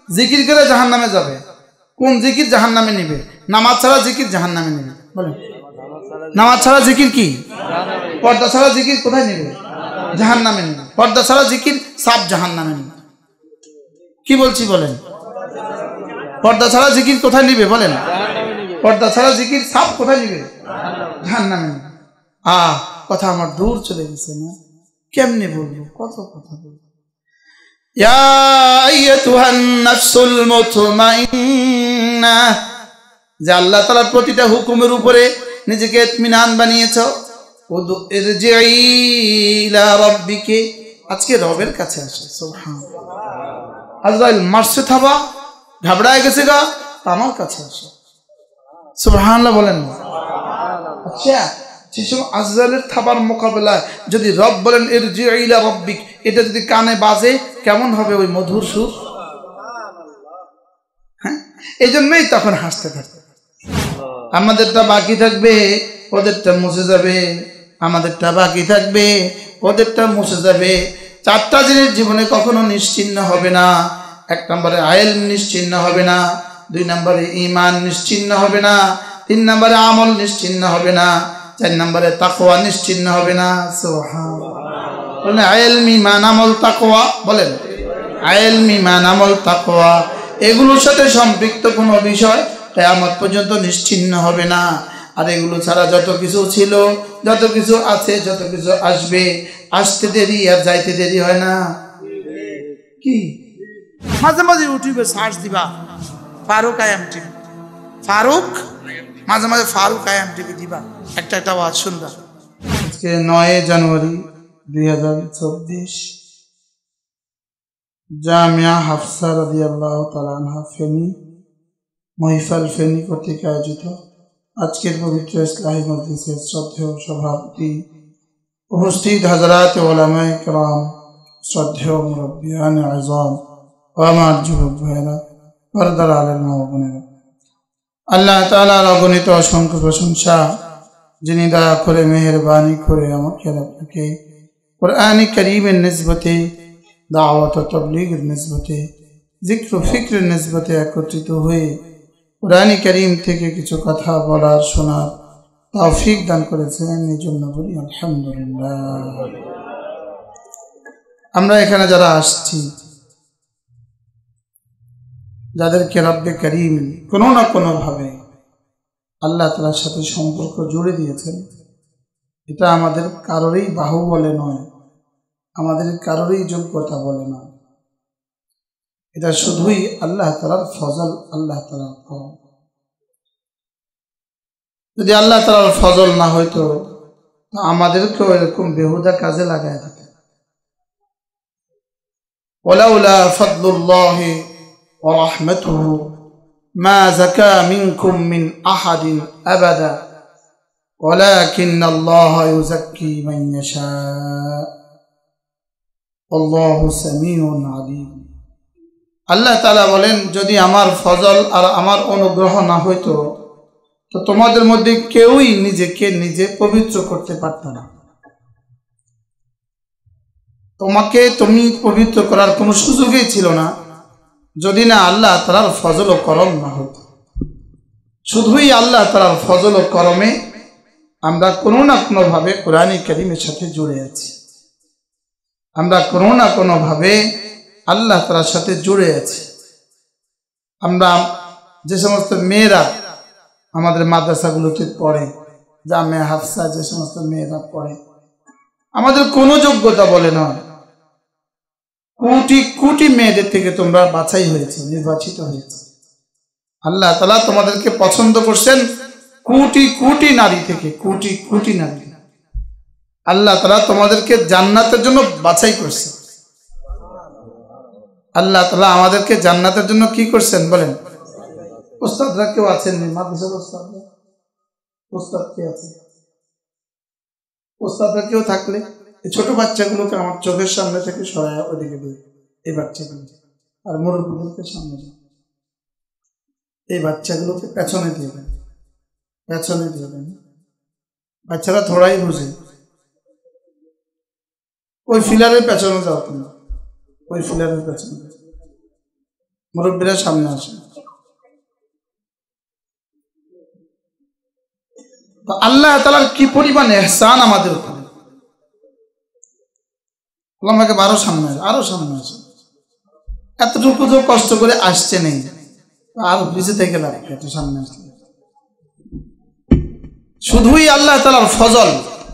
জিকির করে জাহান্নামে যাবে। কোন জিকির জাহান্নামে নিবে? নামাজ ছাড়া জিকির জাহান্নামে নিবে। বলেন, নামাজ ছাড়া জিকির কি? পর্দা ছাড়া জিকির কোথায় নিবে? জাহান্নামে নিবে। পর্দা ছাড়া জিকির সাপ জাহান্নামে নিবে। কি বলছি বলেন? পর্দা ছাড়া জিকির কোথায় নিবে? বলেন, পর্দা ছাড়া জিকির সাপ কোথায় নিবে? জাহান্নামে নিবে। কথা আমার দূর চলে গেছে না, কেমনে বলবো, কত কথা বলবো। ইয়া আইয়াতুহান নাফসুল মুতমাইন্নাহ, যে আল্লাহ তাআলার প্রতিটা হুকুমের উপরে নিজেকে ইতমিনান বানিয়েছো, ইরজিই ইলা রাব্বিকি, আজকে রবের কাছে আসো। সুবহানাল্লাহ। আজরাইল মারছে থাবা, ঘাবড়ায় গেছে গা, আমার কাছে আসো। সুবহানাল্লাহ বলেন। আচ্ছা, যেসব আজরাইলের থাবার মোকাবেলায় যদি রব বলেন ইরজিই ইলা রাব্বিক, এটা যদি কানে বাজে কেমন হবে ওই মধুর সুর? হ্যাঁ, এই জন্যই তখন হাসতে থাকবে। আমাদেরটা বাকি থাকবে, ওদেরটা মুছে যাবে। আমাদেরটা বাকি থাকবে, ওদেরটা মুছে যাবে। চারটা জিনিস জীবনে কখনো নিশ্চিহ্ন হবে না। 1 নম্বরে ইলম নিশ্চিহ্ন হবে না, 2 নম্বরে ঈমান নিশ্চিহ্ন হবে না, 3 নম্বরে আমল নিশ্চিহ্ন হবে না, 4 নম্বরে তাকওয়া নিশ্চিহ্ন হবে না। সুবহানাল্লাহ। বলেন ইলম, ঈমান, আমল, তাকওয়া। বলেন ইলম, ঈমান, আমল, তাকওয়া, এগুলোর সাথে সম্পৃক্ত কোনো বিষয় কিয়ামত পর্যন্ত নিশ্চিহ্ন হবে না। আর এগুলো ছাড়া যত কিছু ছিল, যত কিছু আছে, যত কিছু আসবে, আসতে দেরি আর যাইতে দেরি হয় না। কি মাঝে মাঝে ইউটিউবে সার্চ দিবা ফারুক আয়াম টিভি, ফারুক, মাঝে মাঝে ফারুক আয়াম টিভি দিবা, একটা ওয়াজ শুনবা। আজকে 9 জানুয়ারি 2024, জামিয়া হাফসা রাদিয়াল্লাহু তাআলা আনহা ফেনী, মহিফাল ফেনী কর্তৃক আয়োজিত আজকের পবিত্র ইসলাহি মজলিসের শ্রদ্ধেয় সভাপতি, উপস্থিত হযরত উলামায়ে কেরাম, শ্রদ্ধেয় মুরব্বিয়ান আযম ও আমার যুবক ভাইয়েরা, পর্দার আলেম মা ও বোনেরা, আল্লাহ তাআলার অগণিত অসংখ্য প্রশংসা, যিনি দয়া করে মেহেরবানি করে আমাকে আপনাকে কুরআনে কারীমের নিসবতে, দাওয়াত ও তাবলীগের নিসবতে, জিক্র ও ফিক্রের নিসবতে একত্রিত হয়ে কুরআনে কারীম থেকে কিছু কথা বলার, শোনার তৌফিক দান করেছেন। এই জন্য বলি আলহামদুলিল্লাহ। আমরা এখানে যারা আসছি, যাদেরকে রব্বে কারীম কোনো না কোনো ভাবে আল্লাহ তাআলার সাথে সম্পর্ক জুড়ে দিয়েছেন, এটা আমাদের কারোরই বাহুবলে নয়, আমাদের কারোরই যোগ্যতা বলে নয়, এটা শুধুই আল্লাহ তাআলার ফজল, আল্লাহ তাআলার করম। যদি আল্লাহ তাআলার ফজল না হইতো আমাদেরকেও এরকম বেহুদা কাজে লাগায় দিত। ওয়ালাউলা ফাদলুল্লাহি ওয়া রাহমাতুহু মা যাকা মিনকুম মিন আহাদিন আবাদা ওয়ালাকিন্নাল্লাহা ইউযাক্কি মান ইয়াশা আল্লাহু সামিউন আলীম। আল্লাহ তাআলা বলেন, যদি আমার ফজল আর আমার অনুগ্রহ না হইতো তো তোমাদের মধ্যে কেউই নিজেকে নিজে পবিত্র করতে পারত না। তুমি পবিত্র করার কোনো সুযোগই ছিল না যদি না আল্লাহ তাআলার ফজল ও করম না হতো। শুধুই আল্লাহ তাআলার ফজল ও করমে আমরা কোনো না কোনো ভাবে কুরআনে কারীমের সাথে জুড়ে আছি। আমরা কোনো না কোনো ভাবে আল্লাহ তাআলার সাথে জুড়ে আছি। আমরা যে সমস্ত মেয়েরা আমাদের মাদ্রাসাগুলোতে পড়ে, জামিয়া হাফসা যে সমস্ত মেয়েরা পড়ে, আমাদের কোনো যোগ্যতা বলে নয়, কোটি কোটি মেয়েদের থেকে তোমরা বাছাই হয়েছে, নির্বাচিত হয়েছে। আল্লাহ তাআলা তোমাদেরকে পছন্দ করছেন কোটি কোটি নারী থেকে, কোটি কোটি নারী। আল্লাহ তাআলা তোমাদেরকে জান্নাতের জন্য বাছাই করছেন। আল্লাহ তাআলা আমাদেরকে জান্নাতের জন্য কি করছেন বলেন? উস্তাদরা কেউ আছেন? মাদ্রাসার উস্তাদরা, উস্তাদ কে আছে? উস্তাদরা কেউ থাকলে এই ছোট বাচ্চাগুলোকে আমার চোখের সামনে থেকে সরায় ওইদিকে দিই, এই বাচ্চাগুলো, আর মুরব্বীদেরকে সামনে যান, এই বাচ্চাগুলোকে পেছনে দিয়ে দেন, পেছনে দিয়ে দেন। বাচ্চারা থোড়াই বুঝে, ওই ফিলারের পেছনে যাও, তুমি ওই ফিলারের পেছনে। মুরব্বীরা সামনে আসেন। তো আল্লাহ তাআলার কি পরিমাণ ইহসান আমাদের উপরে। আমাকে আরো সামনে আসে, আরো সামনে আসে। এতটুকু তো কষ্ট করে আসছে নেই, আর পিছিয়ে থেকে লাগবে, একটু সামনে আসলে। শুধুই আল্লাহ তাআলার ফজল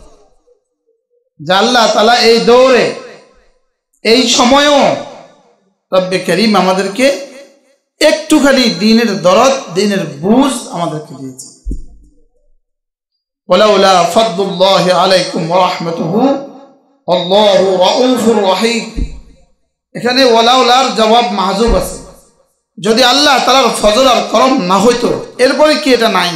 যে আল্লাহ তাআলা এই দৌড়ে এই সময়ও রব্বে করিম আমাদেরকে একটুখানি দ্বীনের দরদ, দ্বীনের বুঝ আমাদেরকে দিয়েছে। ওয়ালাউলা ফাদলুল্লাহি আলাইকুম ওয়া রাহমাতুহু আল্লাহু রাউফুর রহিম। এখানে ওয়ালাউলার জবাব মাহজুব আছে। যদি আল্লাহ তাআলার ফজল আর করম না হইতো, এরপরে কি এটা নাই?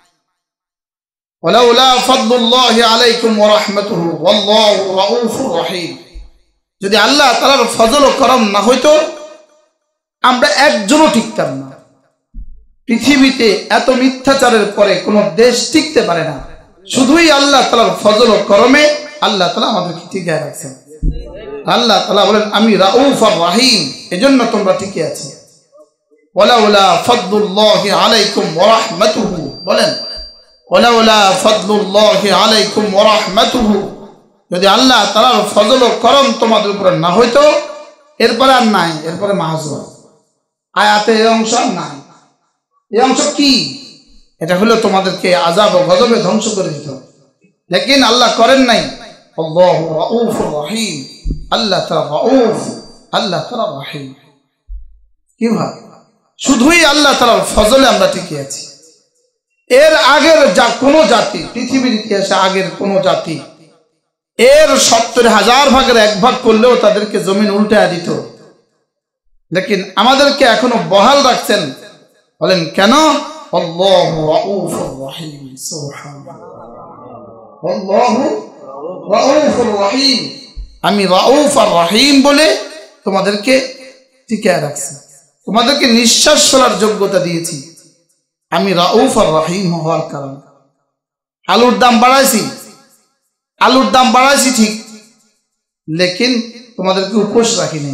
ওয়ালাউলা ফাদলুল্লাহি আলাইকুম ওয়া রাহমাতুহু আল্লাহু রাউফুর রহিম। যদি আল্লাহ তাআলার ফজল ও করম না হইতো, আমরা একজনও টিকতাম না। পৃথিবীতে এত মিথ্যাচারের পরে কোনো দেশ টিকতে পারে না। শুধুই আল্লাহ তাআলার ফজল ও করমে আল্লাহ তাআলা আমাদেরকে টিকিয়ে রাখছেন। আল্লাহ তাআলা বলেন, আমি রাউফ আর রহিম, এজন্য তোমরা টিকে আছো। ওয়ালাউলা ফাদলুল্লাহি আলাইকুম ওয়া রাহমাতুহু, বলেন ওয়ালাউলা ফাদলুল্লাহি আলাইকুম ওয়া রাহমাতুহু। যদি আল্লাহ তাআলার ফজল ও করম তোমাদের উপরে না হইতো, এরপরে আর নাই, এরপরে মাহজুব। আয়াতে এই অংশ নাই। এই অংশ কি? এটা হলো তোমাদেরকে আযাব ও গজবে ধ্বংস করে দিত। লেকিন আল্লাহ করেন নাই। আল্লাহু রাউফুর রহিম, আল্লাহ তাআলা রাউফ, আল্লাহ তাআলা রহিম। কি ভাই, শুধুই আল্লাহ তাআলার ফজলে আমরা টিকে আছি। এর আগের যা কোনো জাতি, পৃথিবীর ইতিহাসে আগের কোনো জাতি এর ৭০,০০০ ভাগের ১ ভাগ করলেও তাদেরকে জমিন উল্টায় দিত। লেকিন আমাদেরকে এখনো বহাল রাখছেন। বলেন কেন? আল্লাহু রাউফুর রহিম। সুবহানাল্লাহ, আল্লাহু রাউফুর রহিম। আমি রাউফ আর রহিম বলে তোমাদেরকে টিকিয়ে রাখছি, তোমাদেরকে নিঃশ্বাস ফেলার যোগ্যতা দিয়েছি। আমি রাউফ আর রহিম হওয়ার কারণে। আলুর দাম বাড়াইছি, আলুর দাম বাড়াইছি ঠিক, লেকিন তোমাদেরকে উপোস রাখিনি।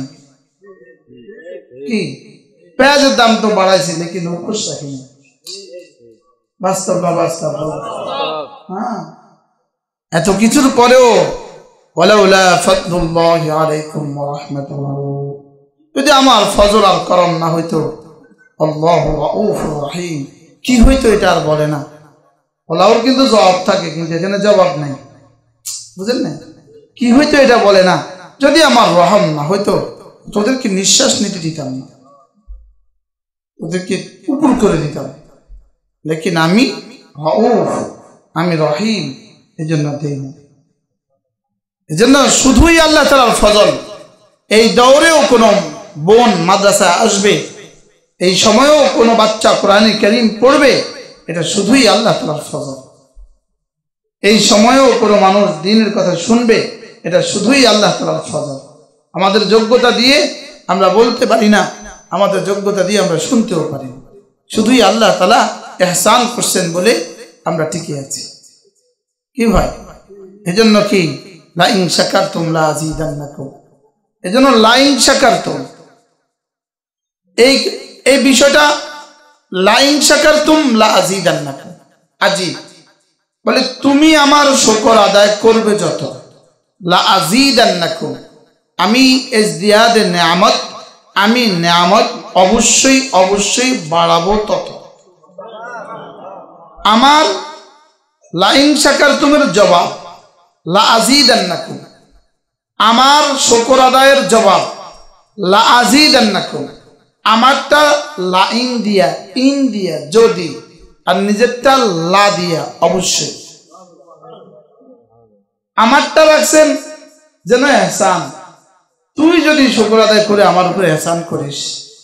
কি পেঁয়াজের দাম তো বাড়াইছি, লেকিন উপোস রাখিনি। বাস্তব না বাস্তব? হ্যাঁ, এত কিছুর পরেও ওয়ালাউলা ফাদলুল্লাহি আলাইকুম ওয়া রাহমাতুহু, যদি আমার ফজল আর করম না হইতো, আল্লাহু রাউফুর রহিম, কি হইতো এটা আর বলে না। ওলাউর কিন্তু জবাব থাকে, কিন্তু এখানে জবাব নাই। বুঝলেন না? কি হইতো এটা বলে না। যদি আমার রহম না হইতো, তোদেরকে নিঃশ্বাস নিতে দিতাম না, ওদেরকে উপর করে দিতাম। লেকিন আমি রাউফ, আমি রহিম, এই জন্য দেই না। এই জন্য শুধুই আল্লাহ তাআলার ফজল। এই দৌড়েও কোনো বোন মাদ্রাসা আসবে, এই সময়েও কোনো বাচ্চা কোরআন কারীম পড়বে, এটা শুধুই আল্লাহ তাআলার ফজল। এই সময়েও কোনো মানুষ দ্বীনের কথা শুনবে, এটা শুধুই আল্লাহ তাআলার ফজল। আমাদের যোগ্যতা দিয়ে আমরা বলতে পারি না, আমাদের যোগ্যতা দিয়ে আমরা শুনতেও পারি না। শুধুই আল্লাহ তাআলা ইহসান করছেন বলে আমরা টিকে আছি। কি ভাই, এজন্য কি লা ইন শাকারতুম লা আযীদান্নাকুম, এজন্য লা ইন শাকারতুম, এই বিষয়টা লা ইন শাকারতুম লা আযীদান্নাকুম আজীব, বলে তুমি আমার শুকর আদায় করবে যত, লা আযীদান্নাকুম, আমি ইজদিয়াদে নিয়ামত, আমি নিয়ামত অবশ্যই অবশ্যই বাড়াবো তত। আমার লা ইন শাকারতুমের জবাব লা আযীদান্নাকুম, আমার শুকর আদায়ের জবাব লা আযীদান্নাকুম। আমারটা লা ইন দিয়া, ইন দিয়া যদি, আর নিজেরটা লা দিয়া অবশ্যই। আমারটা রাখছেন যেন ইহসান, তুই যদি শুকর আদায় করে আমার উপরে ইহসান করিস,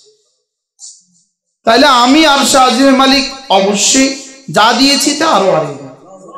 তাহলে আমি আরশ আজিমের মালিক অবশ্যই যা দিয়েছি তা আরো বাড়িয়ে দেব।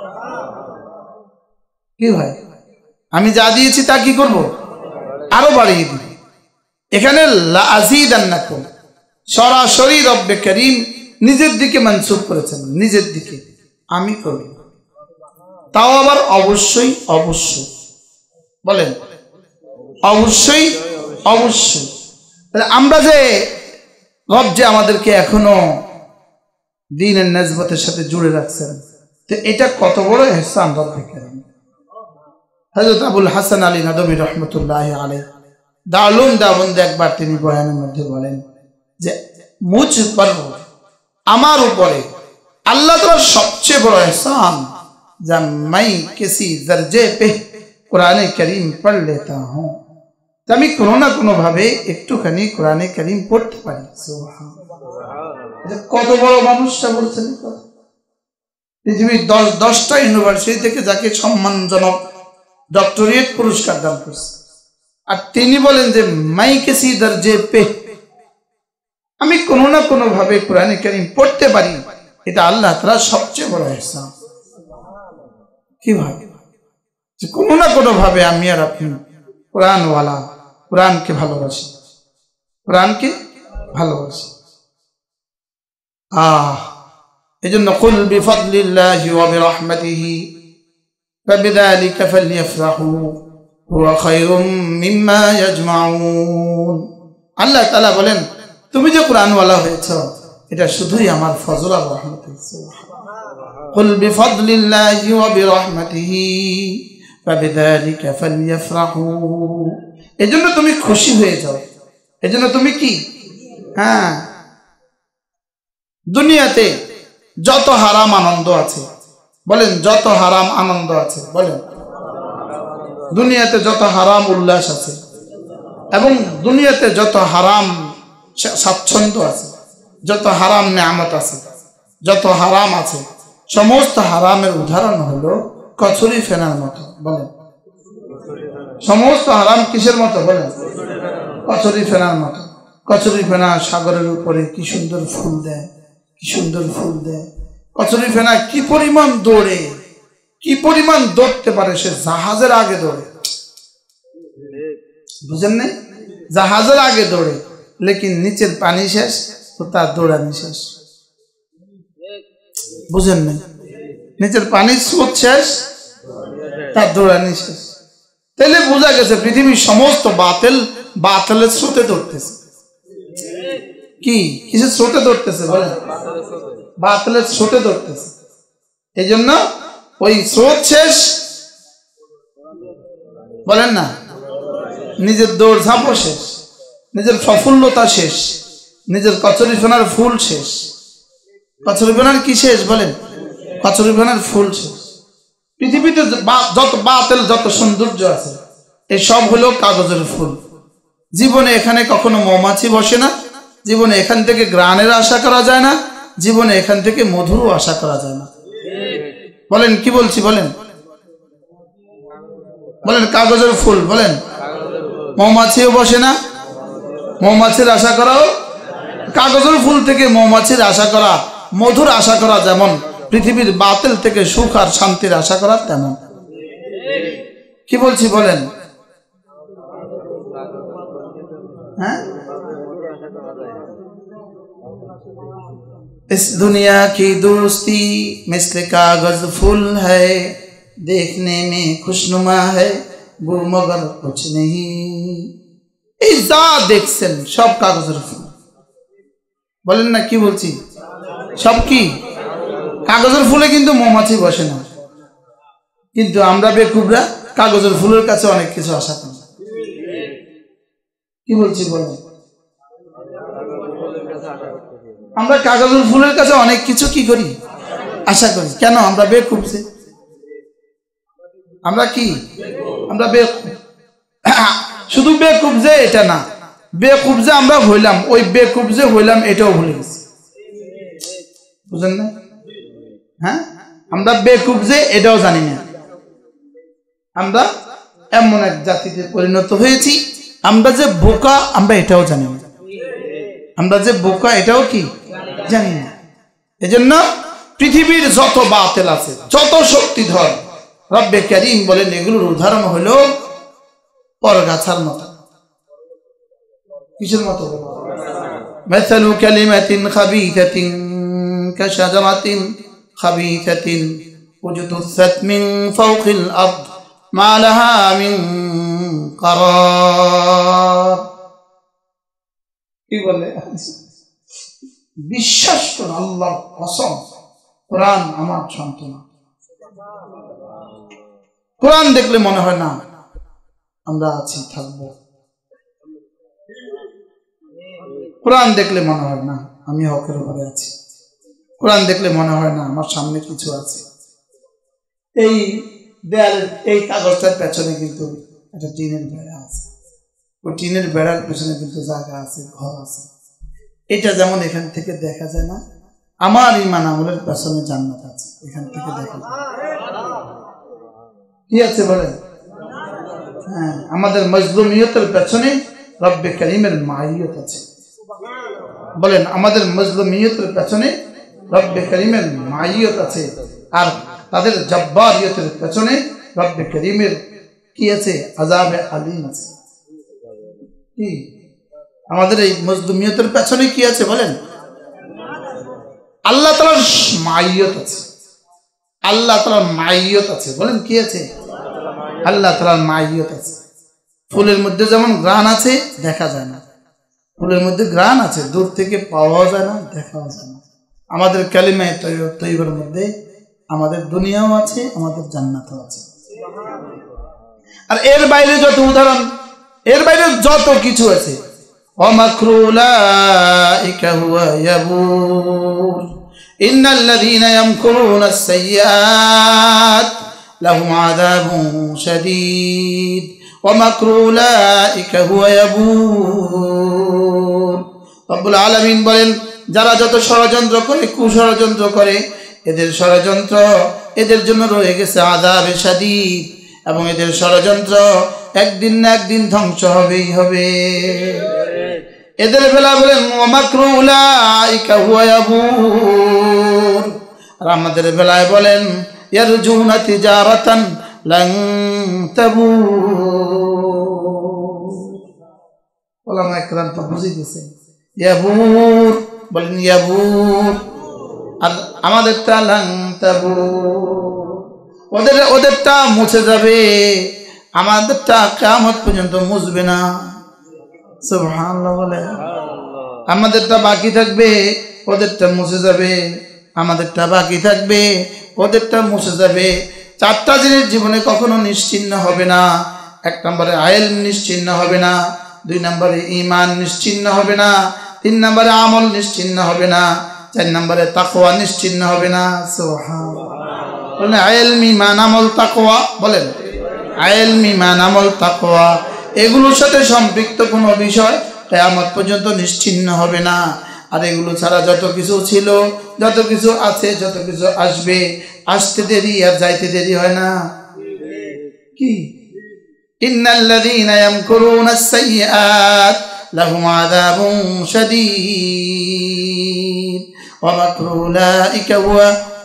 কি ভাই, আমি যা দিয়েছি তা কি করব? আরো বাড়িয়ে দিব। এখানে লা আযীদান্নাকুম সরাসরি রব্বে করিম নিজের দিকে মানসুব করেছেন, নিজের দিকে আমি করব, তাও আবার অবশ্যই অবশ্যই। বলেন অবশ্যই অবশ্যই। আমরা যে রব যে আমাদেরকে এখনো দ্বীনের নেসবতের সাথে জুড়ে রাখছেন, তো এটা কত বড় ইহসান রব্বে কারীম। হযরত আবুল হাসান আলী নাদবী রহমতুল্লাহি আলাইহি দারুল দেওবন্দ একবার তিনি বয়ানের মধ্যে বলেন যে মুঝ পর, আমার উপরে আল্লাহ তাআলার সবচেয়ে বড় ইহসান যে मैं किसी दर्जे पे কোরআনে কারীম পড় लेता हूं, আমি কোনো না কোনো ভাবে একটুখানি কোরআনে কারীম পড়তে পারি। সুবহানাল্লাহ, কত বড় মানুষটা বলছেন। পৃথিবীর 10টা ইউনিভার্সিটি থেকে যাকে সম্মানজনক ডক্টরেট পুরস্কার দান করছে, আর তিনি বলেন যে मैं किसी दर्जे पे, আমি কোনো না কোনো ভাবে কোরআনে কারীম পড়তে পারি, এটা আল্লাহ তাআলার সবচেয়ে বড় ইহসান। কিভাবে? যে কোনো না কোনো ভাবে আমি আর আপনি কোরআনওয়ালা, কোরআনকে ভালোবাসি, কোরআনকে ভালোবাসি। এজন্য কুল বিফাদলিল্লাহি ওয়া বিরহমাতিহি ফাবিযালিকা ফালইফরাহু হুয়া খায়রুম মিম্মা ইয়াজমাউন। আল্লাহ তাআলা বলেন, তুমি যে কোরআনওয়ালা হয়েছো এটা শুধুই আমার ফজল আর রহমত। কুল বিফাদলিল্লাহি ওয়া বিরহমাতিহি ফাবিযালিকা ফালইফরাহু, এজন্য তুমি খুশি হয়ে যাও, এজন্য তুমি কি, দুনিয়াতে যত হারাম আনন্দ আছে, বলেন যত হারাম আনন্দ আছে, বলেন দুনিয়াতে যত হারাম উল্লাস আছে, এবং দুনিয়াতে যত হারাম স্বাচ্ছন্দ্য আছে, যত হারাম নিয়ামত আছে, যত হারাম আছে, সমস্ত হারামের উদাহরণ হলো কচুরি ফেনার মতো। বলেন সমস্ত হারাম কিসের মতো? বলেন কচুরি ফেনার মতো। কচুরি ফেনা সাগরের উপরে কি সুন্দর ফুল দেয়, কি সুন্দর ফুল দেয়। কচুরি ফেনা কি পরিমাণ দৌড়ে, কি পরিমাণ দৌড়তে পারে, সে জাহাজের আগে দৌড়ে, বুঝেন নাই? জাহাজের আগে দৌড়ে, লেকিন নিচের পানি শেষ তো তার দৌড়ানি শেষ, বুঝেন নাই? নিচের পানির স্রোত শেষ, তার দৌড়ানি শেষ। তাহলে বোঝা গেছে পৃথিবীর সমস্ত বাতিলের স্রোতে দৌড়তেছে। কি কিসের স্রোতে দৌড়তেছে? বলেন বাতিলের স্রোতে দৌড়তেছে। এই জন্য ওই স্রোত শেষ, বলেন না, নিজের দৌড় ঝাঁপও শেষ, নিজের প্রফুল্লতা শেষ, নিজের কচুরি ফেনার ফুল শেষ। কচুরি ফেনার কি শেষ? বলেন কচুরি ফেনার ফুল শেষ। পৃথিবীতে যত বাতিল, যত সৌন্দর্য আছে, এই সব হলো কাগজের ফুল। জীবনে এখানে কখনো মৌমাছি বসে না, জীবনে এখান থেকে গ্রাণের আশা করা যায় না, জীবনে এখান থেকে মধুরও আশা করা যায় না। বলেন কি বলছি? বলেন বলেন কাগজের ফুল, বলেন মৌমাছিও বসে না, মৌমাছির আশা করাও, কাগজের ফুল থেকে মৌমাছির আশা করা, মধুর আশা করা যেমন, পৃথিবীর বাতিল থেকে সুখ আর শান্তির আশা করা তেমন। কি বলছি? বলেন হ্যাঁ। इस दुनिया की दोस्ती मिस्ल कागज फूल है, देखने में खुशनुमा है वो मगर कुछ नहीं। এই যা দেখছেন সব কাগজের ফুল। বলেন না কি বলছি? সব কি কাগজের ফুলে, কিন্তু মৌমাছি বসে না। কিন্তু আমরা বেকুবরা কাগজের ফুলের কাছে অনেক কিছু আশা করি। কি বলছি? বলেন আমরা কাগজের ফুলের কাছে অনেক কিছু কি করি? আশা করি। কেন? আমরা বেকুব যে। আমরা কি? আমরা বেকুব। শুধু বেকুব যে এটা না, বেকুব যে আমরা হইলাম, ওই বেকুব যে হইলাম এটাও ভুলে গেছি, বুঝেন না? হ্যাঁ, আমরা বেকুব যে এটাও জানি না। আমরা এমন এক জাতিতে পরিণত হয়েছি, আমরা যে বোকা আমরা এটাও জানি না। আমরা যে বোকা এটাও কি জানি না। এজন্য পৃথিবীর যত বাতিল আছে, যত শক্তিধর, রব্বে কারীম বলেন এগুলোর উদাহরণ হলো পরগাছার মতো। কিসের মতো? মাসালু কালিমাতিন খাবিথাতিন কাশাজারাতিন খাবিথাতিন উজতুসাত মিন ফাওকিল আরদ মা লাহা মিন কারার। কি বলে? বিশ্বাস করুন, আল্লাহর কসম, কোরআন আমার সান্ত্বনা। কোরআন দেখলে মনে হয় না আমরা আছি, থাকবো। কোরআন দেখলে মনে হয় না আমি হকের উপরে আছি। কোরআন দেখলে মনে হয় না আমার সামনে কিছু আছে। এই দেয়ালের এই কাগজটার পেছনে কিন্তু একটা টিনের বেড়া আছে, ওই টিনের বেড়ার পেছনে কিন্তু জায়গা আছে, ঘর আছে। এটা যেমন এখান থেকে দেখা যায় না, আমার ঈমান আমলের পেছনে জান্নাত আছে, এখান থেকে দেখা যায়। কি আছে বলেন? হ্যাঁ, আমাদের মজলুমিয়তের পেছনে রব্বে করিমের মাইয়ত আছে। বলেন, আমাদের মজলুমিয়তের পেছনে রব্বে করিমের মাইয়ত আছে, আর তাদের জব্বারিয়তের পেছনে রব্বে করিমের কি আছে? আযাবে আলীম আছে। কি আমাদের এই মজলুমিয়তের পেছনে কি আছে বলেন? আল্লাহ তাআলার মাইয়ত আছে। আল্লাহ তাআলার মাইয়ত আছে। বলেন কি আছে? আল্লাহ তাআলার মাইয়ত আছে। ফুলের মধ্যে যেমন ঘ্রাণ আছে, দেখা যায় না। ফুলের মধ্যে ঘ্রাণ আছে, দূর থেকে পাওয়া যায় না, দেখাও যায় না। আমাদের কালিমায়ে তয়্যিবার মধ্যে আমাদের দুনিয়াও আছে, আমাদের জান্নাতও আছে। আর এর বাইরে যত উদাহরণ, এর বাইরে যত কিছু আছে, ওয়ামাকরু উলাইকা হুয়া ইয়াবুর ইন্নাল্লাযীনা ইয়ামকুরুনা আস-সাইয়্যাত লাহুম আযাবুন শাদীদ ওয়ামাকরু উলাইকা হুয়া ইয়াবুর। রব্বুল আলামিন বলেন, যারা যত ষড়যন্ত্র করে, কুষড়যন্ত্র করে, এদের ষড়যন্ত্র এদের জন্য রয়ে গেছে আযাবে শাদীদ, এবং এদের ষড়যন্ত্র একদিন না একদিন ধ্বংস হবেই হবে। এদের বেলা বলেন ওয়ামাকরু উলাইকা হুয়া ইয়াবুর, আর আমাদের বেলায় বলেন ইয়ারজুনা তিজারাতান লান তাবুর। ওলামা একরাম তো বুঝিয়ে দিয়েছে ইয়াবুর, বলেন ইয়াবুর, আর আমাদেরটা লান তাবুর। ওদেরটা মুছে যাবে, আমাদেরটা কিয়ামত পর্যন্ত মুছবে না। সুবহানাল্লাহ বলে। আমাদেরটা বাকি থাকবে, ওদেরটা মুছে যাবে। আমাদেরটা বাকি থাকবে, ওদেরটা মুছে যাবে। চারটা জিনিস জীবনে কখনো নিশ্চিহ্ন হবে না। এক নম্বরে ইলম নিশ্চিহ্ন হবে না, দুই নম্বরে ঈমান নিশ্চিহ্ন হবে না, তিন নম্বরে আমল নিশ্চিহ্ন হবে না, চার নম্বরে তাকওয়া নিশ্চিহ্ন হবে না। সুবহানাল্লাহ বলেন। ইলম, ঈমান, আমল, তাকওয়া। বলেন ইলম, ঈমান, আমল, তাকওয়া, এগুলোর সাথে সম্পৃক্ত কোনো বিষয় কিয়ামত পর্যন্ত নিশ্চিহ্ন হবে না। আর এগুলো ছাড়া যত কিছু ছিল, যত কিছু আছে, যত কিছু আসবে, আসতে দেরি আর যাইতে দেরি হয় না। কি? ইন্নাল্লাযীনা ইয়ামকুরুনা আস-সাইয়্যাত লাহুম আযাবুন শাদীদ ওয়া মাকরু উলাইকা হুয়া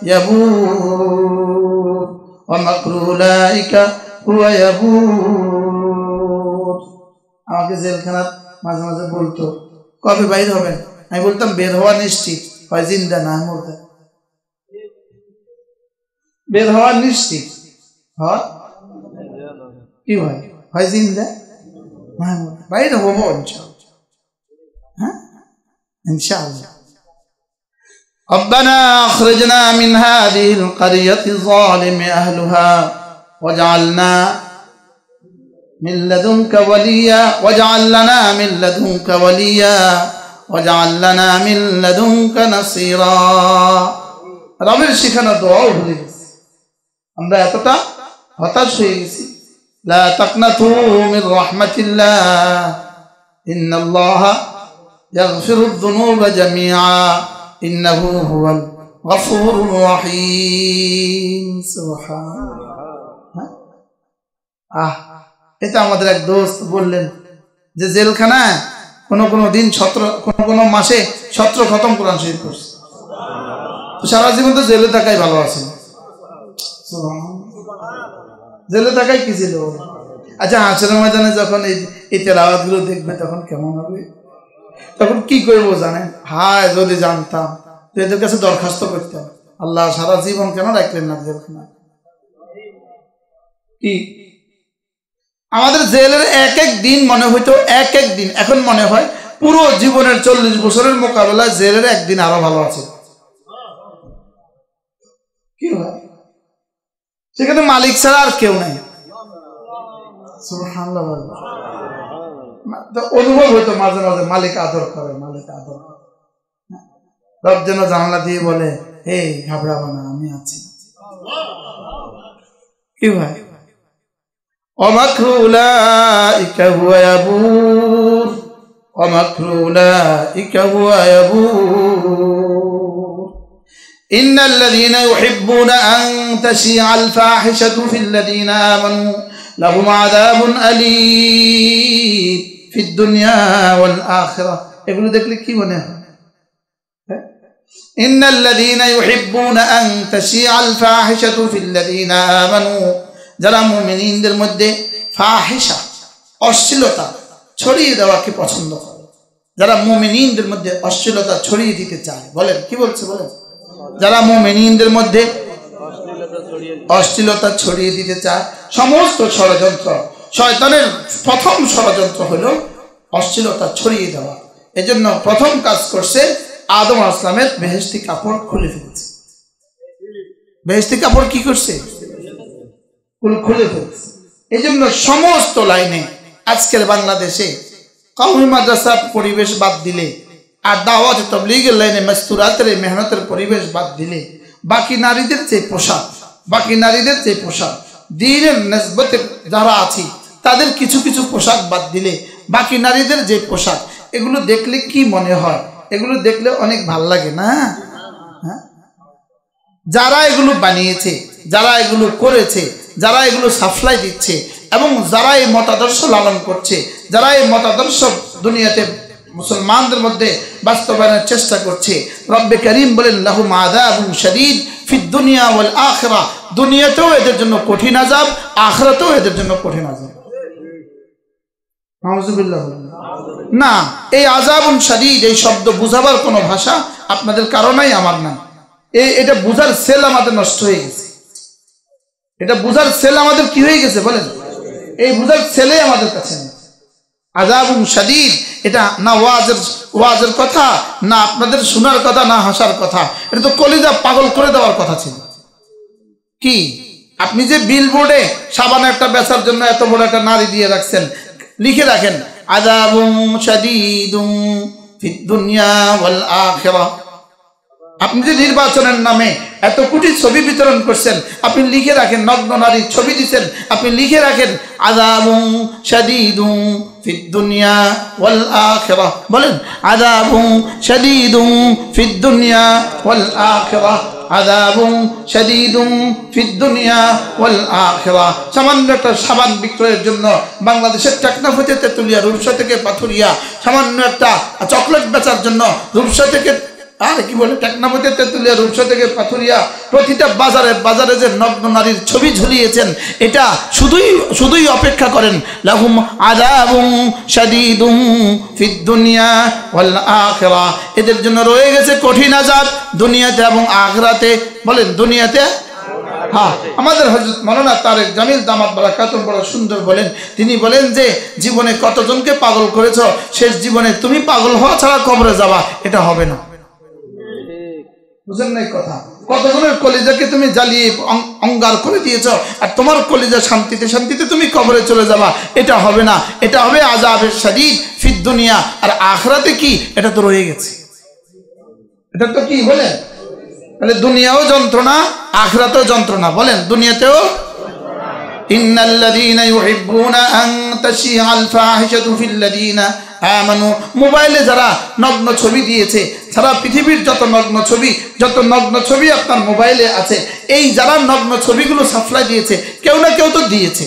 ইয়াবুর ওয়া মাকরু উলাইকা হুয়া ইয়াবুর। আমাকে জেলখানাত মাঝে মাঝে বলতো, কবে বাইর হবেন? আমি বলতাম বের হওয়া নিশ্চিত, হয় জিন্দা না মরতে। বের হওয়া নিশ্চিত হয় কি ভাই? হয় জিন্দা না মরতে। বাইর হবো ইনশাআল্লাহ। হ্যাঁ ইনশাআল্লাহ। ربنا أخرجنا من هذه القرية الظالم أهلها واجعلنا من لدنك وليا واجعل لنا من لدنك وليا واجعل لنا من لدنك نصيرا। রবের শেখানো দোয়াও ভুলে গেছি, আমরা এতটা হতাশ হয়ে গেছি। লা তাকনাতু মির রাহমাতিল্লাহ ইন্নাল্লাহা ইয়াগফিরুয যুনুবা জামিআ ইন্নাহু হুয়াল গফুরুর রহিম। সুবহানাল্লাহ। এটা আমাদের এক দোস্ত বললেন যে জেলখানা কোন দিন 17, কোন মাসে 17 খতম কোরআন শরীফ পড়ছে। তো সারা জীবন তো জেলে থাকাই ভালো আছে। জেলে থাকাই কি ছিল? আচ্ছা, হাসরের ময়দানে যখন এই তেলাওয়াত গুলো দেখবে তখন কেমন হবে? তখন কি করবো জানেন? হায় যদি জানতাম, তো এদের কাছে দরখাস্ত করতাম, আল্লাহ সারা জীবন কেন রাখলেন না জেলখানা? কি আমাদের জেলের এক এক দিন মনে হইতো এক এক দিন, এখন মনে হয় পুরো জীবনের 40 বছরের মোকাবেলায় জেলের একদিন আরো ভালো আছে। কি হয় সেখানে মালিক ছাড়া আর কেউ নাই। সুবহানাল্লাহ। অনুভব হইতো মাঝে মাঝে মালিক আদর করে, মালিক আদর করে। রব যেন জানালা দিয়ে বলে, এই ঘাবড়াবো না, আমি আছি। কি ভাই অমাকরুলাইকা হুয়া ইয়াবুর, অমাকরুলাইকা হুয়া ইয়াবুর। ইন্নাল্লাযীনা ইউহিব্বুনা আন তাশিআল ফাহিশাতু ফিল্লাযীনা আমানু লাহুম আযাবুন আলীম ফিদ দুনিয়া ওয়াল আখিরাহ। এগুলো দেখলে কি মনে হয়? ইন্নাল্লাযীনা ইউহিব্বুনা আন তাশিআল ফাহিশাতু ফিল্লাযীনা আমানু, যারা মুমিনদের মধ্যে ফাহিশা অশ্লীলতা ছড়িয়ে দেওয়াকে পছন্দ করে, যারা মুমিনদের মধ্যে অশ্লীলতা ছড়িয়ে দিতে চায়। বলেন কি বলছে? বলেন যারা মুমিনদের মধ্যে অশ্লীলতা ছড়িয়ে দিতে চায়। সমস্ত ষড়যন্ত্র, শয়তানের প্রথম ষড়যন্ত্র হলো অশ্লীলতা ছড়িয়ে দেওয়া। এজন্য প্রথম কাজ করছে আদম আলাইহিস সালামের বেহেশতি কাপড় খুলে ফেলেছে। বেহেশতি কাপড় কি করছে? খুলে ফেলেছে। এই জন্য সমস্ত লাইনে আজকের বাংলাদেশে কওমি মাদ্রাসার পরিবেশ বাদ দিলে আর দাওয়াত তাবলীগের লাইনে মাস্তুরাতের মেহনতের পরিবেশ বাদ দিলে বাকি নারীদের যে পোশাক, বাকি নারীদের যে পোশাক, দ্বীনের নিসবতে যারা আছে তাদের কিছু কিছু পোশাক বাদ দিলে বাকি নারীদের যে পোশাক, এগুলো দেখলে কি মনে হয়? এগুলো দেখলে অনেক ভাল লাগে না? যারা এগুলো বানিয়েছে, যারা এগুলো করেছে, যারা এগুলো সাপ্লাই দিচ্ছে এবং যারা এই মতাদর্শ লালন করছে, যারা এই মতাদর্শ দুনিয়াতে মুসলমানদের মধ্যে বাস্তবায়নের চেষ্টা করছে, রব্বে কারীম বলেন লাহুম আযাবুন শাদীদ ফিদ দুনিয়া ওয়াল আখিরাহ। দুনিয়াতেও এদের জন্য কঠিন আযাব, আখিরাতেও এদের জন্য কঠিন আযাব। নাউযুবিল্লাহ। না, এই আযাবুন শাদীদ এই শব্দ বুঝাবার কোনো ভাষা আপনাদের কারণেই আমার না। এটা বুঝার সেল আমাদের নষ্ট হয়ে গেছে। এটা বুঝার সেল আমাদের কি হয়ে গেছে বলেন? এই বুঝার সেলে আমাদের কাছে নেই। আযাবুন শাদীদ এটা না ওয়াজের কথা, না আপনাদের শোনার কথা, না হাসার কথা। এটা তো কলিজা পাগল করে দেওয়ার কথা ছিল। কি আপনি যে বিলবোর্ডে সাবান একটা বেচার জন্য এত বড় একটা নারী দিয়ে রাখছেন, লিখে রাখেন আযাবুন শাদীদুন ফিদ দুনিয়া ওয়াল আখিরাহ। আপনি যে নির্বাচনের নামে এত কোটি ছবি বিতরণ করছেন, আপনি লিখে রাখেন নগ্ন নারীর ছবি দিচ্ছেন, আপনি লিখে রাখেন আযাবুন শাদীদুন ফিদ দুনিয়া ওয়াল আখিরাহ। বলেন আযাবুন শাদীদুন ফিদ দুনিয়া ওয়াল আখিরাহ, আযাবুন শাদীদুন ফিদ দুনিয়া ওয়াল আখিরাহ। সামান্য একটা সাবান বিক্রয়ের জন্য বাংলাদেশের টেকনাফ হতে তেতুলিয়া, রূপসা থেকে পাথুরিয়া, সামান্য একটা চকলেট বেচার জন্য রূপসা থেকে আর কি বলে টেকনাফতে তেতুলিয়া, রূপসা থেকে পাথুরিয়া, প্রতিটা বাজারে বাজারে যে নগ্ন নারীর ছবি ঝুলিয়েছেন, এটা শুধুই অপেক্ষা করেন লাহুম আযাবুন শাদীদুন ফিদ দুনিয়া ওয়াল আখিরাহ। এদের জন্য রয়ে গেছে কঠিন আযাব দুনিয়াতে এবং আখিরাতে। বলেন দুনিয়াতে। হ্যাঁ, আমাদের হযরত মাওলানা তারেক জামিল দামাত বারাকাতুহু বড় সুন্দর বলেন। তিনি বলেন যে জীবনে কতজনকে পাগল করেছো, শেষ জীবনে তুমি পাগল হওয়া ছাড়া কবরে যাবা, এটা হবে না। বুঝেন নাই কথা? কতজনের কলিজাকে তুমি জ্বালিয়ে অঙ্গার করে দিয়েছ, আর তোমার কলিজা শান্তিতে শান্তিতে তুমি কবরে চলে যাবা, এটা হবে না। এটা হবে আযাবের শাদীদ ফিদ দুনিয়া। আর আখিরাতে কি? এটা তো রয়ে গেছে। এটা তো কি বলেন? তাহলে দুনিয়াও যন্ত্রণা, আখিরাতেও যন্ত্রণা। বলেন দুনিয়াতেও। ইন্নাল্লাযীনা ইউহিব্বুনা আন তাশিআল ফাহিশাতু ফিল্লাযীনা আমানু। মোবাইলে যারা নগ্ন ছবি দিয়েছে, সারা পৃথিবীর যত নগ্ন ছবি আপনার মোবাইলে আছে, এই যারা নগ্ন ছবিগুলো সাপ্লাই দিয়েছে, কেউ না কেউ তো দিয়েছে।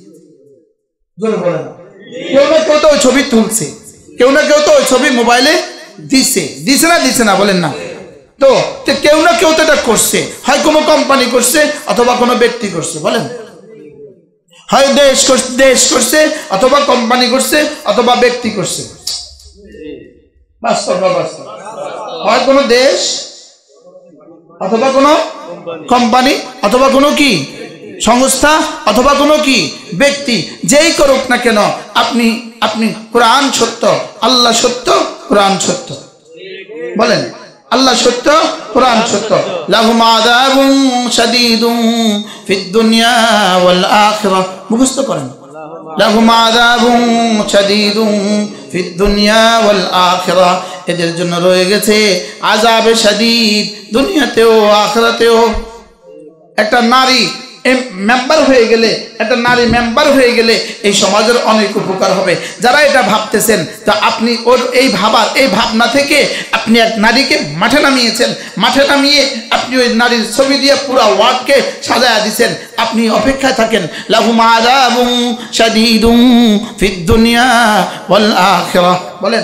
কেউ না কেউ তো ওই ছবি তুলছে, কেউ না কেউ তো ওই ছবি মোবাইলে দিছে না? বলেন না তো? কেউ না কেউ তো এটা করছে, হয় কোনো কোম্পানি করছে অথবা কোনো ব্যক্তি করছে। বলেন হয় দেশ করছে অথবা কোম্পানি করছে অথবা ব্যক্তি করছে। বাস্তব হয় কোনো দেশ অথবা কোনো কোম্পানি অথবা কোনো কি সংস্থা অথবা কোনো কি ব্যক্তি যেই করুক না কেন, আপনি আপনি কোরআন সত্য, আল্লাহ সত্য, কোরআন সত্য। বলেন আল্লাহ সত্য, কোরআন সত্য। লাহুম আযাবুন শাদীদুন ফিদ দুনিয়া ওয়াল আখিরাহ। মুখস্থ করেন। লাহুম আযাবুন শাদীদুন ফিদ দুনিয়া ওয়াল আখিরাহ। এদের জন্য রয়ে গেছে আযাবে শাদীদ, দুনিয়াতেও আখিরাতেও। একটা নারী মেম্বার হয়ে গেলে, একটা নারী মেম্বার হয়ে গেলে এই সমাজের অনেক উপকার হবে। যারা এটা ভাবতেছেন, তা আপনি ওর এই ভাবনা থেকে আপনি এক নারীকে মাঠে নামিয়েছেন, মাঠে নামিয়ে আপনি ওই নারীর ছবি দিয়ে পুরো ওয়ার্ডকে সাজায়া দিচ্ছেন। আপনি অপেক্ষায় থাকেন। লাহুম আযাবুন শাদীদুন ফিদ দুনিয়া ওয়াল আখিরাহ। বলেন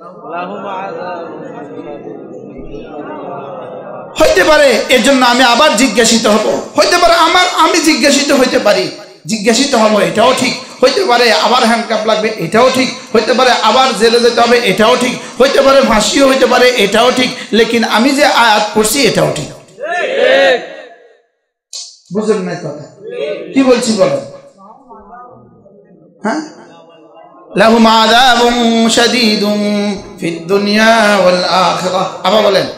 হইতে পারে এর জন্য আমি আবার জিজ্ঞাসিত হব, হইতে পারে আমি জিজ্ঞাসিত হইতে পারি, জিজ্ঞাসিত হব, এটাও ঠিক। হইতে পারে আবার হ্যান্ডকাপ লাগবে, এটাও ঠিক। হইতে পারে আবার জেলে যেতে হবে, এটাও ঠিক। হইতে পারে ফাঁসিও হইতে পারে, এটাও ঠিক। লেকিন আমি যে আয়াত পড়ছি এটাও ঠিক। বুঝলেন না কথা কি বলছি? বলেন হ্যাঁ, লাহুম আযাবুন শাদীদুন ফিদ দুনিয়া ওয়াল আখিরাহ। আবার বলেন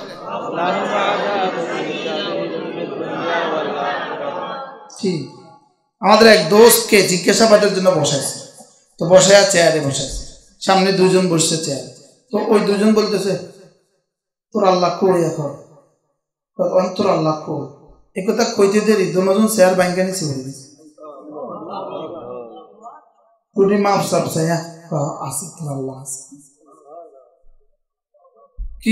আমাদের এক দোস্তকে জিজ্ঞাসাবাদের জন্য বসাইছে, তো বসায় চেয়ারে বসাইছে, সামনে দুজন বসছে চেয়ারে। তো ওই দুজন বলতেছে তোর আল্লাহ কই, এখন তোর আল্লাহ কই। এ কথা কইতে দেরি দুজন চেয়ার ভাঙ্গা নিছে, বলে দিছে কোটি মাফ সাপ চাইয়া আছে, তোর আল্লাহ আছে কি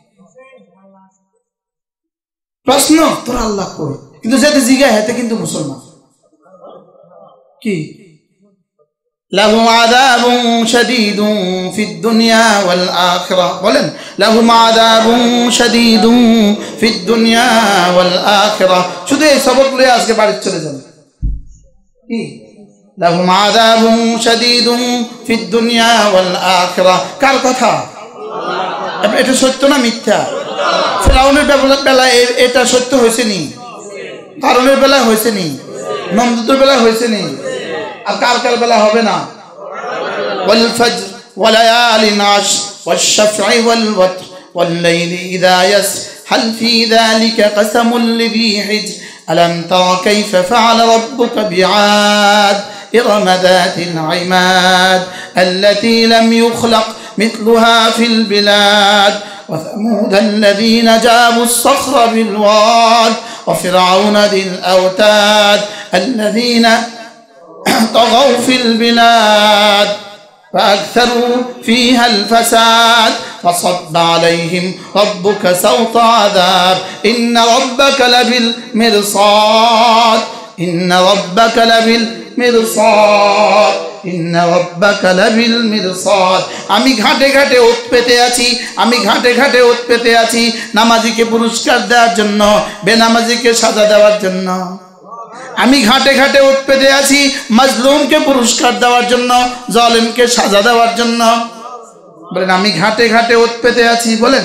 প্রশ্ন, তোর আল্লাহ কই। কিন্তু যাতে জিজ্ঞাসা হেতে কিন্তু মুসলমান কি। লাহুম আযাবুন শাদীদুন ফিদ দুনিয়া ওয়াল আখিরাহ। বলেন লাহুম আযাবুন শাদীদুন ফিদ দুনিয়া ওয়াল আখিরাহ। শুধু এই সবক লয়ে আজকে বাড়ি চলে যান। কি লাহুম আযাবুন শাদীদুন ফিদ দুনিয়া ওয়াল আখিরাহ। কার কথা? এটা সত্য না মিথ্যা? ফিরাউনের বেলায় এটা সত্য হয়েছে নি? কারণের বেলায় হয়েছে নি? নমরুদের বেলায় হয়েছে নি? আর কার কার বেলা হবে না? ওয়াল ফজর ওয়া লায়ালিন আশর ওয়াশ শাফঈ ওয়াল ওয়াতর ওয়াল লাইলি ইযা ইয়াস হাল ফি যালিকা কাসামুল লিযী হিজর আলাম তারা কাইফা ফাআলা রাব্বুকা বিআদ ইরম যাতিল ইমাদ আল্লাতী লাম ইউখলাক মিথলুহা ফিল বিলাদ وثمود الذين جابوا الصخر بالواد وفرعون ذي الأوتاد الذين طغوا في البلاد فأكثروا فيها الفساد فصب عليهم ربك سوط عذاب إن ربك لبالمرصاد إن ربك لبالمرصاد إن ربك لبالمرصاد। আমি ঘাটে ঘাটে ওত পেতে আছি, আমি ঘাটে ঘাটে ওত পেতে আছি, নামাজিকে পুরস্কার দেওয়ার জন্য, বেনামাজিকে সাজা দেওয়ার জন্য। আমি ঘাটে ঘাটে ওত পেতে আছি মাজলুমকে পুরস্কার দেওয়ার জন্য, জালেমকে সাজা দেওয়ার জন্য। বলেন আমি ঘাটে ঘাটে ওত পেতে আছি। বলেন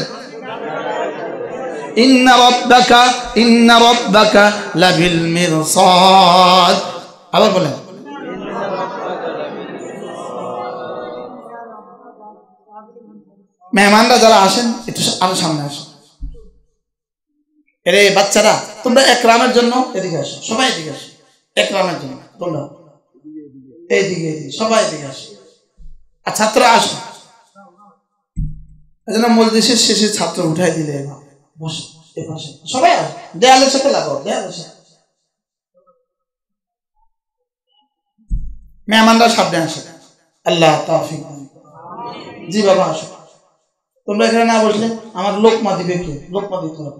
ইন্না রাব্বাকা লাবিল মিরসাদ। আবার বলেন মেহমানরা যারা আসেন একটু আরো সামনে আসেন। এরে বাচ্চারা তোমরা একরামের জন্য এদিকে আসো, সবাই এদিকে আসো একরামের জন্য। তোমরা এইদিকে সবাই এদিকে আসো। আর ছাত্ররা আসো, এজন্য মজলিসের শেষে ছাত্র উঠাই দিলে বসো এই পাশে, সবাই আসো, দেয়ালের সাথে লাগাও, দেয়ালের সাথে। মেহমানরা সামনে আসে। আল্লাহ তাওফিক। জি বাবা আসো। তোমরা এখানে না বসলে আমার লোকমা দিবে কে? লোকমা দিতে হবে।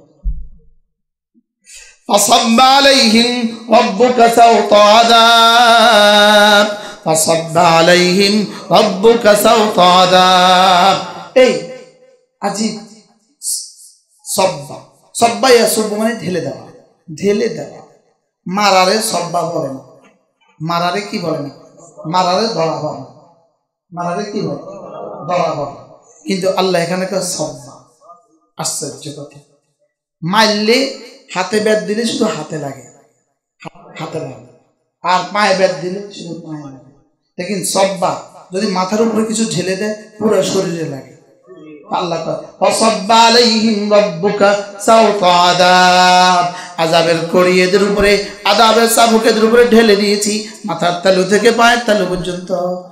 فصب عليهم ربك سوط عذاب فصب عليهم ربك سوط عذاب। এই আজিব সব্বা, সব্বা ইয়াসুব মানে ঢেলে দেওয়া, ঢেলে দেওয়া। মারারে সব্বা বলে না, মারারে কি বলে না? মারারে ধরা বলে, মারারে কি বলে? ধরা বলে। কিন্তু আল্লাহ এখানে সব্বা। আশ্চর্য কথা, মারলে হাতে ব্যাট দিলে শুধু হাতে লাগে, হাতে লাগে, আর পায়ে ব্যাট দিলে শুধু পায়ে লাগে। দেখেন সব্বা যদি মাথার উপরে কিছু ঢেলে দেয় পুরো শরীরে লাগে। আল্লাহ ফাসাব্বা আলাইহিম রাব্বুকা সাওতা আযাব, আযাবের কড়ি এদের উপরে, আযাবের চাবুক এদের উপরে ঢেলে দিয়েছি মাথার তালু থেকে পায়ের তালু পর্যন্ত।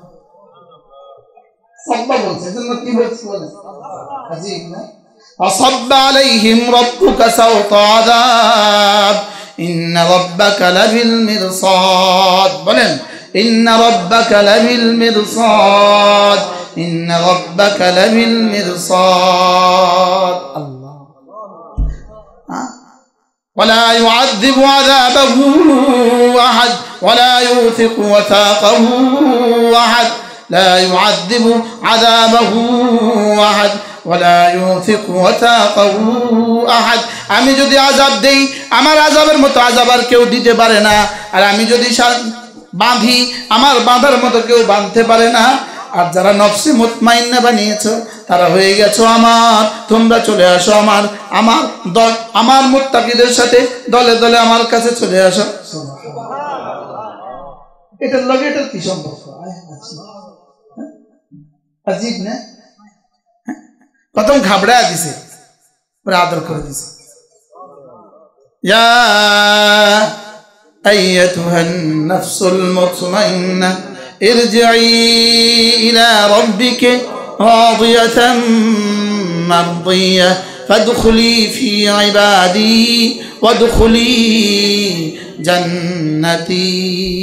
সব্বা বলছে এজন্য কি বলছে বলেন, আজীব না? ফাসাব্বা আলাইহিম রাব্বুকা সাওতা আযাব ইন্না রাব্বাকা লাবিল মিরসাদ। বলেন ইন্না রাব্বাকা লাবিল মিরসাদ, ইন্না রাব্বাকা লাবিল মিরসাদ। আল্লাহ ওয়ালা ইউআযযিবু আযাবাহু আহাদ ওয়ালা ইউথিকু ওয়াথাকাহু আহাদ, লা ইউআযযিবু আযাবাহু আহাদ ওয়ালা ইউথিকু ওয়াথাকাহু আহাদ। আমি যদি আযাব দেই আমার আযাবের মতো আযাব আর কেউ দিতে পারে না, আর আমি যদি বাঁধি আমার বাঁধার মতো কেউ বাঁধতে পারে না। আর যারা নফসে মুতমাইন্না বানিয়েছো তারা হয়ে গেছো আমার, তোমরা চলে আসো আমার আমার দল, আমার মুত্তাকিদের সাথে দলে দলে আমার কাছে চলে আসো। এটার লগে এটার কি সম্পর্ক? আজীব না? প্রথম ঘাবড়ায় দিছে, পরে আদর করে দিছে। ইয়া আইয়াতুহান নাফসুল মুতমাইন্না ইরজিই ইলা রাব্বিকি রাদিয়াতাম মারদিয়া ফাদখুলি ফি ইবাদি ওয়াদখুলি জান্নাতি।